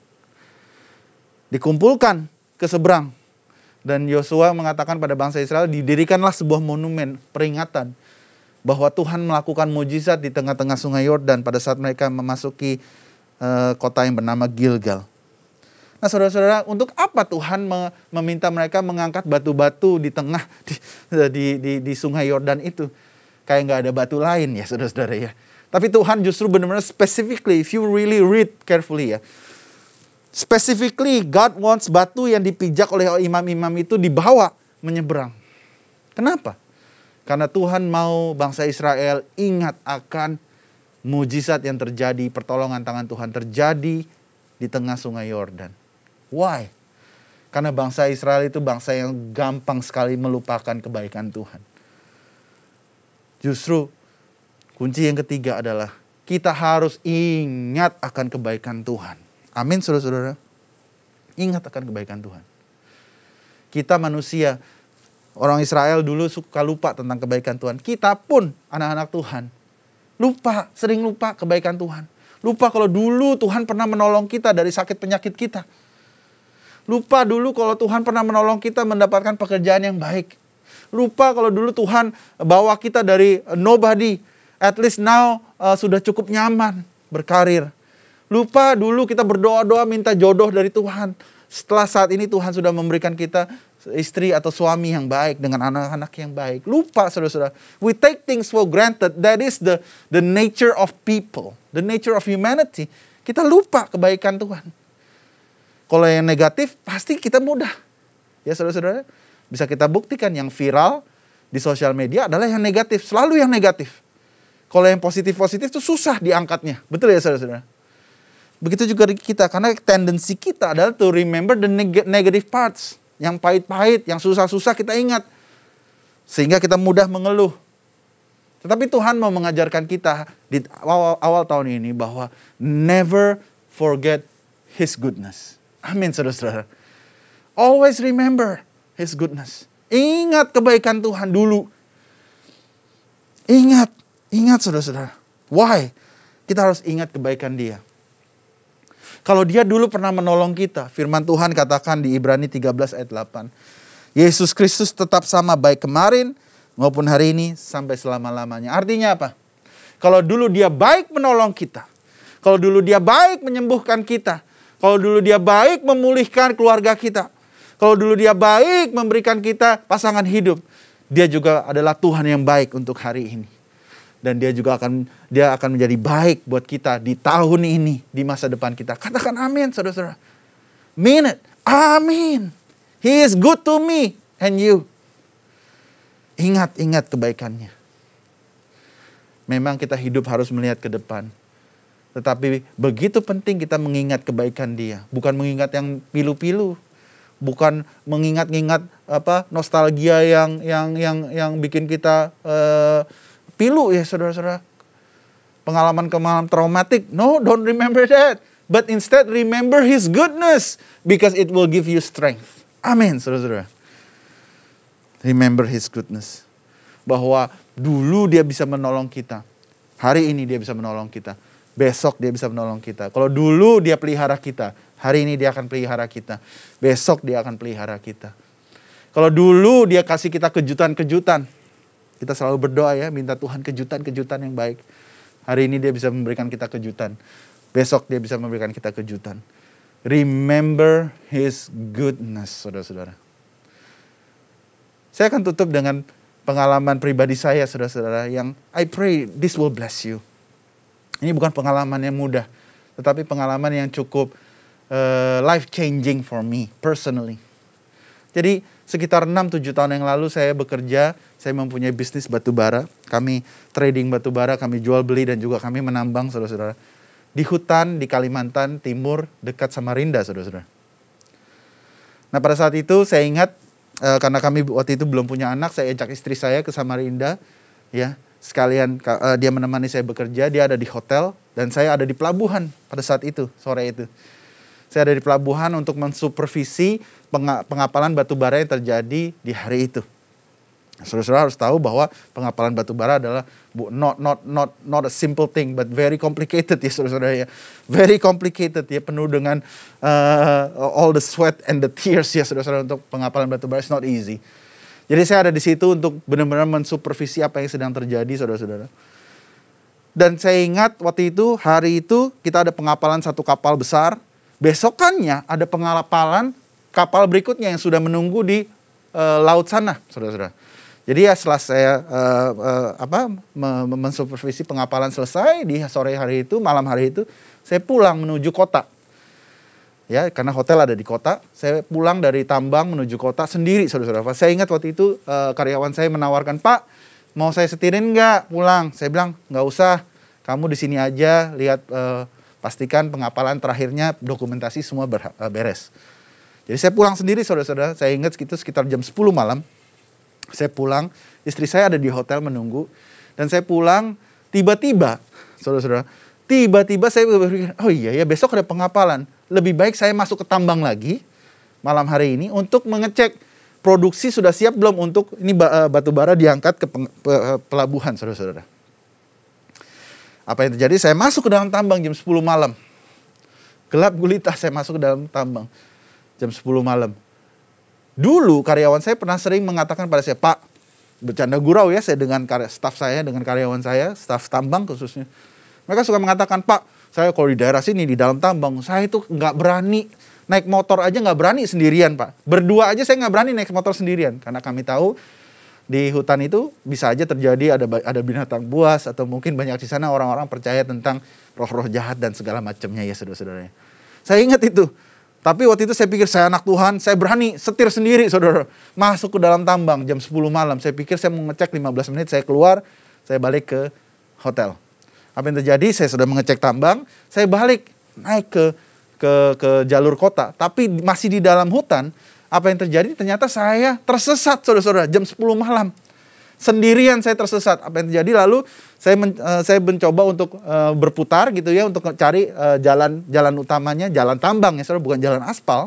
Dikumpulkan ke seberang. Dan Yosua mengatakan pada bangsa Israel, didirikanlah sebuah monumen peringatan bahwa Tuhan melakukan mujizat di tengah-tengah sungai Yordan pada saat mereka memasuki uh, kota yang bernama Gilgal. Nah saudara-saudara, untuk apa Tuhan meminta mereka mengangkat batu-batu di tengah di, di, di, di sungai Yordan itu? Kayak nggak ada batu lain ya saudara-saudara ya. Tapi Tuhan justru benar-benar specifically, if you really read carefully ya. Specifically, God wants batu yang dipijak oleh imam-imam itu dibawa menyeberang. Kenapa? Karena Tuhan mau bangsa Israel ingat akan mujizat yang terjadi, pertolongan tangan Tuhan terjadi di tengah sungai Yordan. Why? Karena bangsa Israel itu bangsa yang gampang sekali melupakan kebaikan Tuhan. Justru kunci yang ketiga adalah kita harus ingat akan kebaikan Tuhan. Amin, saudara-saudara. Ingat akan kebaikan Tuhan. Kita manusia, orang Israel dulu suka lupa tentang kebaikan Tuhan. Kita pun anak-anak Tuhan lupa, sering lupa kebaikan Tuhan. Lupa kalau dulu Tuhan pernah menolong kita dari sakit penyakit kita. Lupa dulu kalau Tuhan pernah menolong kita mendapatkan pekerjaan yang baik. Lupa kalau dulu Tuhan bawa kita dari nobody. At least now uh, sudah cukup nyaman berkarir. Lupa dulu kita berdoa-doa minta jodoh dari Tuhan. Setelah saat ini Tuhan sudah memberikan kita istri atau suami yang baik dengan anak-anak yang baik. Lupa saudara-saudara. We take things for granted. That is the the nature of people. The nature of humanity. Kita lupa kebaikan Tuhan. Kalau yang negatif pasti kita mudah. Ya saudara-saudara. Bisa kita buktikan yang viral di sosial media adalah yang negatif. Selalu yang negatif. Kalau yang positif-positif itu susah diangkatnya. Betul ya saudara-saudara? Begitu juga kita, karena tendensi kita adalah to remember the neg- negative parts. Yang pahit-pahit, yang susah-susah kita ingat. Sehingga kita mudah mengeluh. Tetapi Tuhan mau mengajarkan kita di awal, awal tahun ini bahwa never forget His goodness. Amin saudara-saudara. Always remember His goodness. Ingat kebaikan Tuhan dulu. Ingat, ingat saudara-saudara. Why? Kita harus ingat kebaikan Dia. Kalau Dia dulu pernah menolong kita, firman Tuhan katakan di Ibrani tiga belas ayat delapan. Yesus Kristus tetap sama baik kemarin maupun hari ini sampai selama-lamanya. Artinya apa? Kalau dulu Dia baik menolong kita. Kalau dulu Dia baik menyembuhkan kita. Kalau dulu Dia baik memulihkan keluarga kita. Kalau dulu Dia baik memberikan kita pasangan hidup. Dia juga adalah Tuhan yang baik untuk hari ini. Dan dia juga akan dia akan menjadi baik buat kita di tahun ini, di masa depan kita. Katakan amin, saudara-saudara. Mean it. Amin. He is good to me and you. Ingat-ingat kebaikannya. Memang kita hidup harus melihat ke depan. Tetapi begitu penting kita mengingat kebaikan Dia. Bukan mengingat yang pilu-pilu. Bukan mengingat-ingat apa nostalgia yang yang yang yang bikin kita uh, pilu ya saudara-saudara. Pengalaman-pengalaman traumatik. No, don't remember that. But instead remember His goodness. Because it will give you strength. Amin saudara-saudara. Remember His goodness. Bahwa dulu Dia bisa menolong kita. Hari ini Dia bisa menolong kita. Besok Dia bisa menolong kita. Kalau dulu Dia pelihara kita. Hari ini Dia akan pelihara kita. Besok Dia akan pelihara kita. Kalau dulu Dia kasih kita kejutan-kejutan. Kita selalu berdoa ya, minta Tuhan kejutan-kejutan yang baik. Hari ini Dia bisa memberikan kita kejutan. Besok Dia bisa memberikan kita kejutan. Remember His goodness, saudara-saudara. Saya akan tutup dengan pengalaman pribadi saya, saudara-saudara, yang I pray this will bless you. Ini bukan pengalaman yang mudah, tetapi pengalaman yang cukup uh, life-changing for me, personally. Jadi sekitar enam tujuh tahun yang lalu saya bekerja, saya mempunyai bisnis batu bara. Kami trading batu bara, kami jual beli dan juga kami menambang saudara-saudara. Di hutan di Kalimantan Timur dekat Samarinda saudara-saudara. Nah pada saat itu saya ingat uh, karena kami waktu itu belum punya anak, saya ajak istri saya ke Samarinda. Ya, sekalian uh, dia menemani saya bekerja, dia ada di hotel dan saya ada di pelabuhan pada saat itu, sore itu. Saya ada di pelabuhan untuk mensupervisi pengapalan batu bara yang terjadi di hari itu. Saudara-saudara harus tahu bahwa pengapalan batu bara adalah not not not not a simple thing, but very complicated ya saudara-saudara ya. Very complicated ya, penuh dengan uh, all the sweat and the tears ya saudara-saudara untuk pengapalan batu bara. It's not easy. Jadi saya ada di situ untuk benar-benar mensupervisi apa yang sedang terjadi saudara-saudara. Dan saya ingat waktu itu, hari itu kita ada pengapalan satu kapal besar. Besokannya ada pengapalan kapal berikutnya yang sudah menunggu di uh, laut sana, saudara-saudara. Jadi ya setelah saya uh, uh, apa mensupervisi pengapalan selesai di sore hari itu, malam hari itu, saya pulang menuju kota. Ya, karena hotel ada di kota, saya pulang dari tambang menuju kota sendiri, saudara-saudara. Saya ingat waktu itu uh, karyawan saya menawarkan, "Pak, mau saya setirin nggak pulang?" Saya bilang, "Nggak usah, kamu di sini aja lihat." Uh, Pastikan pengapalan terakhirnya dokumentasi semua ber, uh, beres. Jadi saya pulang sendiri saudara-saudara. Saya ingat itu sekitar jam sepuluh malam. Saya pulang, istri saya ada di hotel menunggu. Dan saya pulang, tiba-tiba, saudara-saudara, tiba-tiba saya berpikir, oh iya ya besok ada pengapalan. Lebih baik saya masuk ke tambang lagi malam hari ini untuk mengecek produksi sudah siap belum untuk ini uh, batu bara diangkat ke peng, pe, pelabuhan saudara-saudara. Apa yang terjadi? Saya masuk ke dalam tambang jam sepuluh malam. Gelap gulita saya masuk ke dalam tambang. jam sepuluh malam. Dulu karyawan saya pernah sering mengatakan pada saya, Pak, bercanda gurau ya saya dengan staf saya, dengan karyawan saya, staf tambang khususnya. Mereka suka mengatakan, Pak, saya kalau di daerah sini, di dalam tambang, saya itu nggak berani, naik motor aja nggak berani sendirian, Pak. Berdua aja saya nggak berani naik motor sendirian. Karena kami tahu di hutan itu bisa aja terjadi ada ada binatang buas, atau mungkin banyak di sana orang-orang percaya tentang roh-roh jahat dan segala macamnya ya saudara-saudara. Saya ingat itu. Tapi waktu itu saya pikir saya anak Tuhan, saya berani setir sendiri saudara. Masuk ke dalam tambang jam sepuluh malam. Saya pikir saya mau ngecek lima belas menit, saya keluar, saya balik ke hotel. Apa yang terjadi? Saya sudah mengecek tambang, saya balik naik ke ke ke jalur kota. Tapi masih di dalam hutan, apa yang terjadi? Ternyata saya tersesat saudara-saudara jam sepuluh malam. Sendirian saya tersesat. Apa yang terjadi? Lalu saya men, uh, saya mencoba untuk uh, berputar gitu ya, untuk cari uh, jalan jalan utamanya, jalan tambang ya saudara, bukan jalan aspal.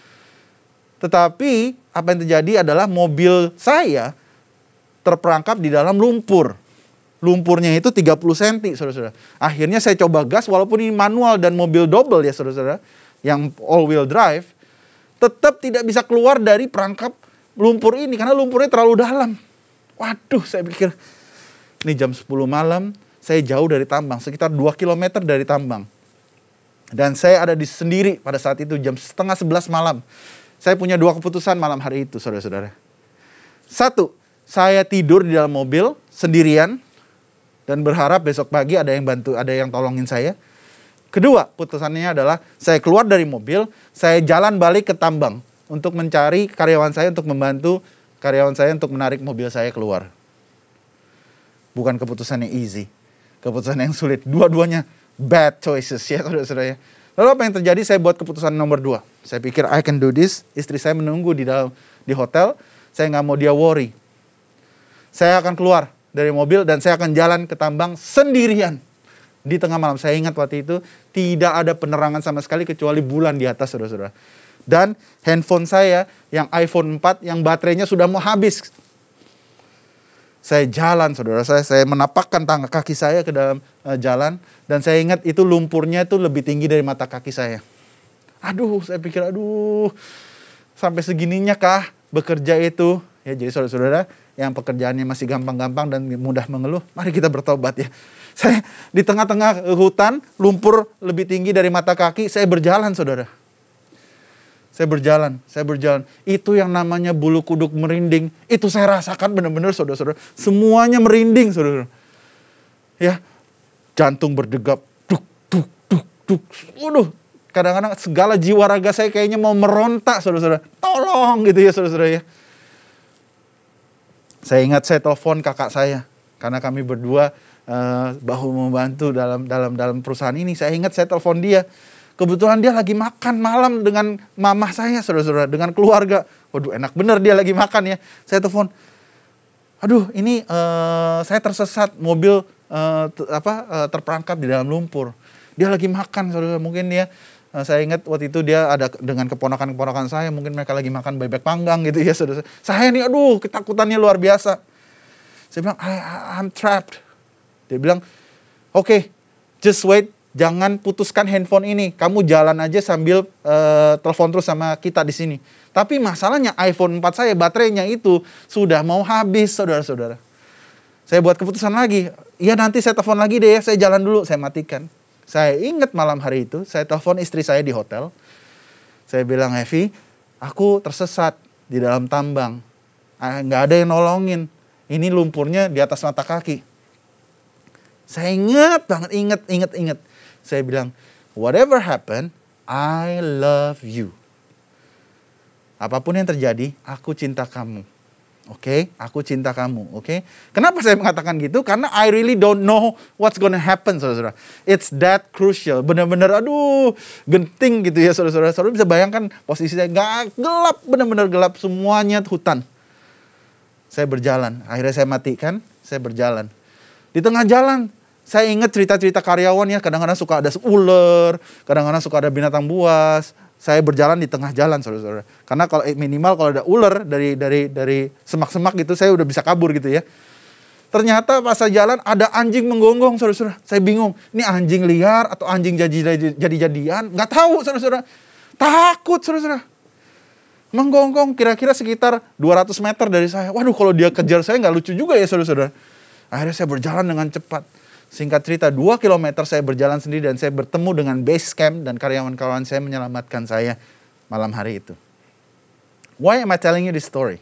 Tetapi apa yang terjadi adalah mobil saya terperangkap di dalam lumpur. Lumpurnya itu tiga puluh sentimeter saudara-saudara. Akhirnya saya coba gas, walaupun ini manual dan mobil double ya saudara-saudara, yang all wheel drive, tetap tidak bisa keluar dari perangkap lumpur ini karena lumpurnya terlalu dalam. Waduh, saya pikir ini jam sepuluh malam, saya jauh dari tambang, sekitar dua kilometer dari tambang. Dan saya ada di sendiri pada saat itu jam setengah sebelas malam. Saya punya dua keputusan malam hari itu, saudara-saudara. Satu, saya tidur di dalam mobil sendirian dan berharap besok pagi ada yang bantu, ada yang tolongin saya. Kedua, putusannya adalah saya keluar dari mobil, saya jalan balik ke tambang untuk mencari karyawan saya, untuk membantu karyawan saya untuk menarik mobil saya keluar. Bukan keputusan yang easy, keputusan yang sulit. Dua-duanya bad choices ya saudara-saudara ya. Lalu apa yang terjadi? Saya buat keputusan nomor dua. Saya pikir I can do this. Istri saya menunggu di dalam di hotel. Saya nggak mau dia worry. Saya akan keluar dari mobil dan saya akan jalan ke tambang sendirian. Di tengah malam, saya ingat waktu itu tidak ada penerangan sama sekali kecuali bulan di atas saudara-saudara. Dan handphone saya yang iPhone empat yang baterainya sudah mau habis. Saya jalan saudara, saya saya menapakkan tangga kaki saya ke dalam uh, jalan. Dan saya ingat itu lumpurnya itu lebih tinggi dari mata kaki saya. Aduh, saya pikir aduh, sampai segininya kah bekerja itu? Ya, jadi saudara-saudara yang pekerjaannya masih gampang-gampang dan mudah mengeluh, mari kita bertobat ya. Saya di tengah-tengah hutan, lumpur lebih tinggi dari mata kaki, saya berjalan saudara. Saya berjalan, saya berjalan. Itu yang namanya bulu kuduk merinding. Itu saya rasakan benar-benar saudara-saudara. Semuanya merinding saudara. Ya, jantung berdegap. Duk, duk, duk, duk. Waduh, kadang-kadang segala jiwa raga saya kayaknya mau merontak saudara-saudara. Tolong gitu ya saudara-saudara ya. Saya ingat saya telepon kakak saya. Karena kami berdua uh, bahu membantu dalam dalam dalam perusahaan ini. Saya ingat saya telepon dia. Kebetulan dia lagi makan malam dengan mamah saya, saudara-saudara, dengan keluarga. Waduh, enak bener dia lagi makan ya. Saya telepon, aduh ini uh, saya tersesat, mobil uh, te, apa, uh, terperangkap di dalam lumpur. Dia lagi makan, saudara. Mungkin dia, uh, saya ingat waktu itu dia ada dengan keponakan-keponakan saya, mungkin mereka lagi makan bebek panggang gitu ya, saudara. Saya nih, aduh ketakutannya luar biasa. Saya bilang, I, I, I'm trapped. Dia bilang, oke, okay, just wait. Jangan putuskan handphone ini. Kamu jalan aja sambil uh, telepon terus sama kita di sini. Tapi masalahnya iPhone empat saya baterainya itu sudah mau habis, saudara-saudara. Saya buat keputusan lagi. Ya nanti saya telepon lagi deh ya. Saya jalan dulu, saya matikan. Saya ingat malam hari itu, saya telepon istri saya di hotel. Saya bilang, Evi, aku tersesat di dalam tambang. Nggak ada yang nolongin. Ini lumpurnya di atas mata kaki. Saya ingat banget, ingat, ingat, ingat. Saya bilang, whatever happen, I love you. Apapun yang terjadi, aku cinta kamu. Oke, okay? Aku cinta kamu. Oke, okay? Kenapa saya mengatakan gitu? Karena I really don't know what's gonna happen, saudara-saudara. It's that crucial. Benar-benar, aduh, genting gitu ya, saudara-saudara. Saudara bisa bayangkan posisi saya gak gelap, benar-benar gelap, semuanya hutan. Saya berjalan. Akhirnya saya matikan, saya berjalan. Di tengah jalan, saya ingat cerita-cerita karyawan ya, kadang-kadang suka ada ular, kadang-kadang suka ada binatang buas. Saya berjalan di tengah jalan, saudara-saudara. Karena kalau minimal kalau ada ular dari dari dari semak-semak gitu, saya udah bisa kabur gitu ya. Ternyata pas saya jalan ada anjing menggonggong, saudara-saudara. Saya bingung, ini anjing liar atau anjing jadi-jadian? Nggak tahu, saudara-saudara. Takut, saudara-saudara. menggonggong kira-kira sekitar dua ratus meter dari saya. Waduh, kalau dia kejar saya nggak lucu juga ya saudara-saudara. Akhirnya saya berjalan dengan cepat. Singkat cerita, dua kilometer saya berjalan sendiri dan saya bertemu dengan base camp dan karyawan-karyawan saya menyelamatkan saya malam hari itu. Why am I telling you this story?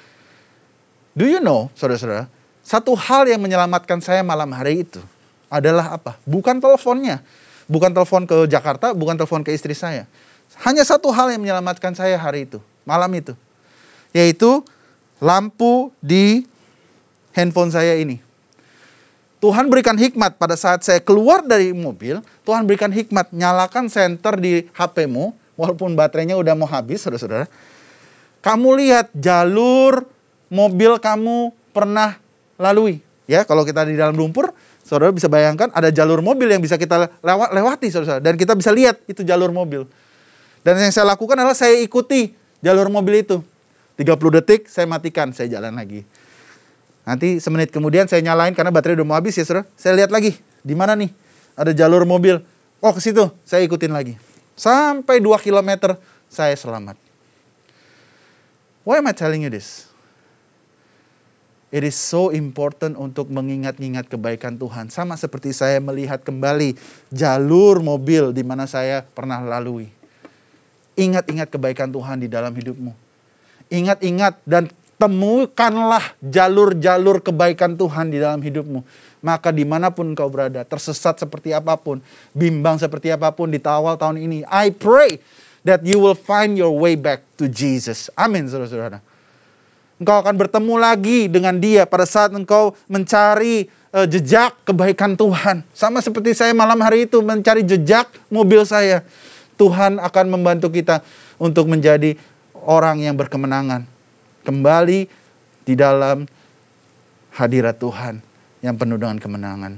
Do you know, saudara-saudara, satu hal yang menyelamatkan saya malam hari itu adalah apa? Bukan teleponnya. Bukan telepon ke Jakarta, bukan telepon ke istri saya. Hanya satu hal yang menyelamatkan saya hari itu, malam itu. Yaitu lampu di handphone saya ini. Tuhan berikan hikmat pada saat saya keluar dari mobil. Tuhan berikan hikmat, nyalakan senter di H P-mu. Walaupun baterainya udah mau habis, saudara-saudara. Kamu lihat jalur mobil kamu pernah lalui. Ya, kalau kita di dalam lumpur, saudara bisa bayangkan ada jalur mobil yang bisa kita lewat, lewati, saudara. Dan kita bisa lihat itu jalur mobil. Dan yang saya lakukan adalah saya ikuti jalur mobil itu. tiga puluh detik, saya matikan, saya jalan lagi. Nanti semenit kemudian saya nyalain karena baterai udah mau habis ya saudara. Saya lihat lagi, di mana nih ada jalur mobil. Oh ke situ, saya ikutin lagi. Sampai dua kilometer saya selamat. Why am I telling you this? It is so important untuk mengingat-ingat kebaikan Tuhan. Sama seperti saya melihat kembali jalur mobil di mana saya pernah lalui. Ingat-ingat kebaikan Tuhan di dalam hidupmu. Ingat-ingat dan temukanlah jalur-jalur kebaikan Tuhan di dalam hidupmu. Maka dimanapun kau berada, tersesat seperti apapun, bimbang seperti apapun di awal tahun ini, I pray that you will find your way back to Jesus. Amin, saudara-saudara. Engkau akan bertemu lagi dengan Dia pada saat engkau mencari uh, jejak kebaikan Tuhan. Sama seperti saya malam hari itu mencari jejak mobil saya. Tuhan akan membantu kita untuk menjadi orang yang berkemenangan. Kembali di dalam hadirat Tuhan yang penuh dengan kemenangan.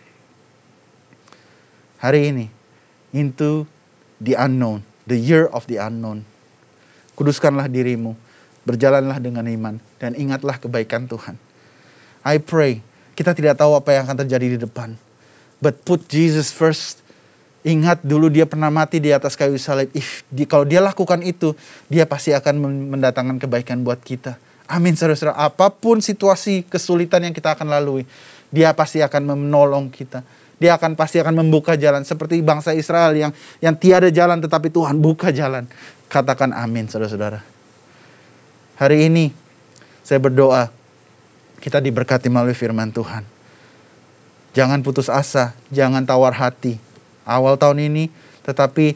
Hari ini, into the unknown, the year of the unknown. Kuduskanlah dirimu, berjalanlah dengan iman, dan ingatlah kebaikan Tuhan. I pray, kita tidak tahu apa yang akan terjadi di depan. But put Jesus first. Ingat dulu dia pernah mati di atas kayu salib. If, di, kalau dia lakukan itu, dia pasti akan mendatangkan kebaikan buat kita. Amin, saudara-saudara. Apapun situasi kesulitan yang kita akan lalui, dia pasti akan menolong kita. Dia akan pasti akan membuka jalan. Seperti bangsa Israel yang yang tiada jalan, tetapi Tuhan buka jalan. Katakan amin, saudara-saudara. Hari ini, saya berdoa, kita diberkati melalui firman Tuhan. Jangan putus asa, jangan tawar hati. Awal tahun ini, tetapi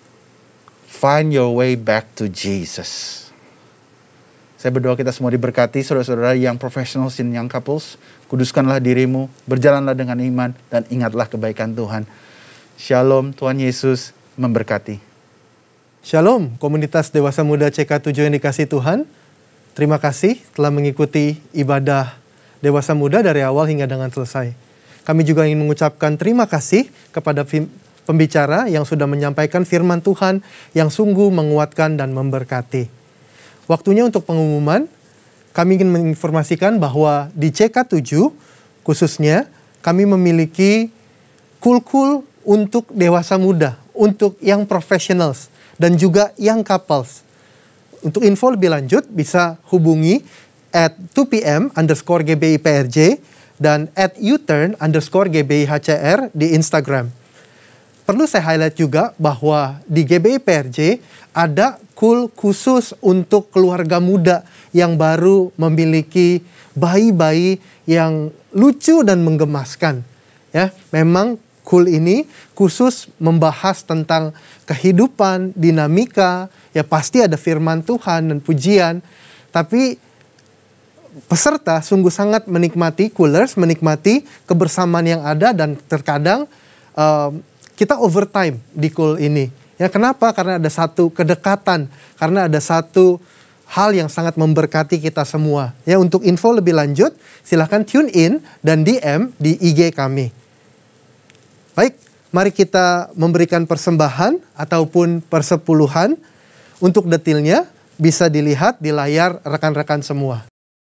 find your way back to Jesus. Saya berdoa kita semua diberkati, saudara-saudara yang professional sin young couples. Kuduskanlah dirimu, berjalanlah dengan iman, dan ingatlah kebaikan Tuhan. Shalom, Tuhan Yesus memberkati.
Shalom, komunitas Dewasa Muda C K tujuh yang dikasihi Tuhan. Terima kasih telah mengikuti ibadah Dewasa Muda dari awal hingga dengan selesai. Kami juga ingin mengucapkan terima kasih kepada pembicara yang sudah menyampaikan firman Tuhan yang sungguh menguatkan dan memberkati. Waktunya untuk pengumuman, kami ingin menginformasikan bahwa di C K tujuh khususnya kami memiliki kul-kul untuk dewasa muda, untuk yang professionals dan juga yang couples. Untuk info lebih lanjut bisa hubungi at two p m underscore G B I P R J dan at U-turn underscore G B I H C R di Instagram. Perlu saya highlight juga bahwa di G B I P R J ada kul khusus untuk keluarga muda yang baru memiliki bayi-bayi yang lucu dan menggemaskan. Ya, memang kul ini khusus membahas tentang kehidupan, dinamika, ya pasti ada firman Tuhan dan pujian, tapi peserta sungguh sangat menikmati, coolers menikmati kebersamaan yang ada dan terkadang uh, kita overtime di cool ini. Ya kenapa? Karena ada satu kedekatan, karena ada satu hal yang sangat memberkati kita semua. Ya untuk info lebih lanjut silahkan tune in dan D M di I G kami. Baik, mari kita memberikan persembahan ataupun persepuluhan. Untuk detailnya bisa dilihat di layar rekan-rekan semua.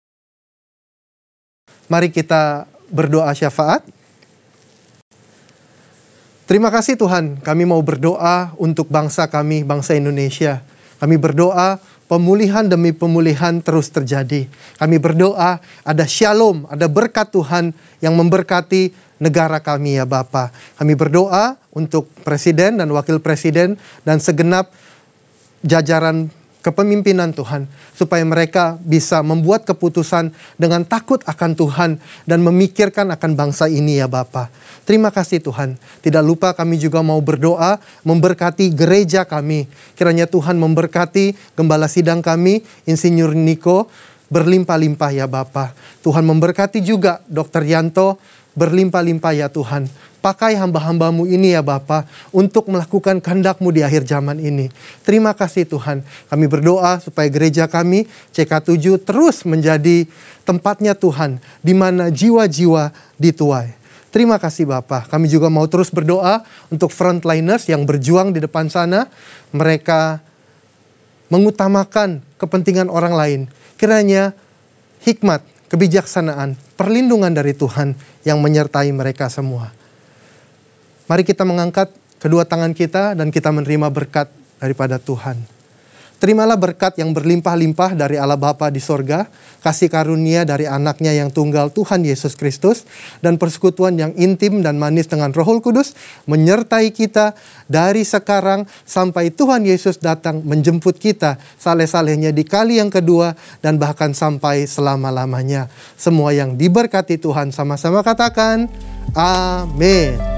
Mari kita berdoa syafaat. Terima kasih Tuhan, kami mau berdoa untuk bangsa kami, bangsa Indonesia. Kami berdoa pemulihan demi pemulihan terus terjadi. Kami berdoa ada shalom, ada berkat Tuhan yang memberkati negara kami ya Bapa. Kami berdoa untuk Presiden dan Wakil Presiden dan segenap jajaran kepemimpinan Tuhan, supaya mereka bisa membuat keputusan dengan takut akan Tuhan dan memikirkan akan bangsa ini ya Bapa. Terima kasih Tuhan. Tidak lupa kami juga mau berdoa memberkati gereja kami. Kiranya Tuhan memberkati gembala sidang kami, Insinyur Niko, berlimpah-limpah ya Bapa. Tuhan memberkati juga Dokter Yanto, berlimpah-limpah ya Tuhan. Pakai hamba-hambamu ini ya Bapa untuk melakukan kehendak-Mu di akhir zaman ini. Terima kasih Tuhan. Kami berdoa supaya gereja kami C K tujuh terus menjadi tempatnya Tuhan, di mana jiwa-jiwa dituai. Terima kasih Bapa. Kami juga mau terus berdoa untuk frontliners yang berjuang di depan sana. Mereka mengutamakan kepentingan orang lain. Kiranya hikmat, kebijaksanaan, perlindungan dari Tuhan yang menyertai mereka semua. Mari kita mengangkat kedua tangan kita dan kita menerima berkat daripada Tuhan. Terimalah berkat yang berlimpah-limpah dari Allah Bapa di sorga, kasih karunia dari anaknya yang tunggal Tuhan Yesus Kristus, dan persekutuan yang intim dan manis dengan Roh Kudus menyertai kita dari sekarang sampai Tuhan Yesus datang menjemput kita saleh-salehnya di kali yang kedua dan bahkan sampai selama-lamanya. Semua yang diberkati Tuhan sama-sama katakan, amin.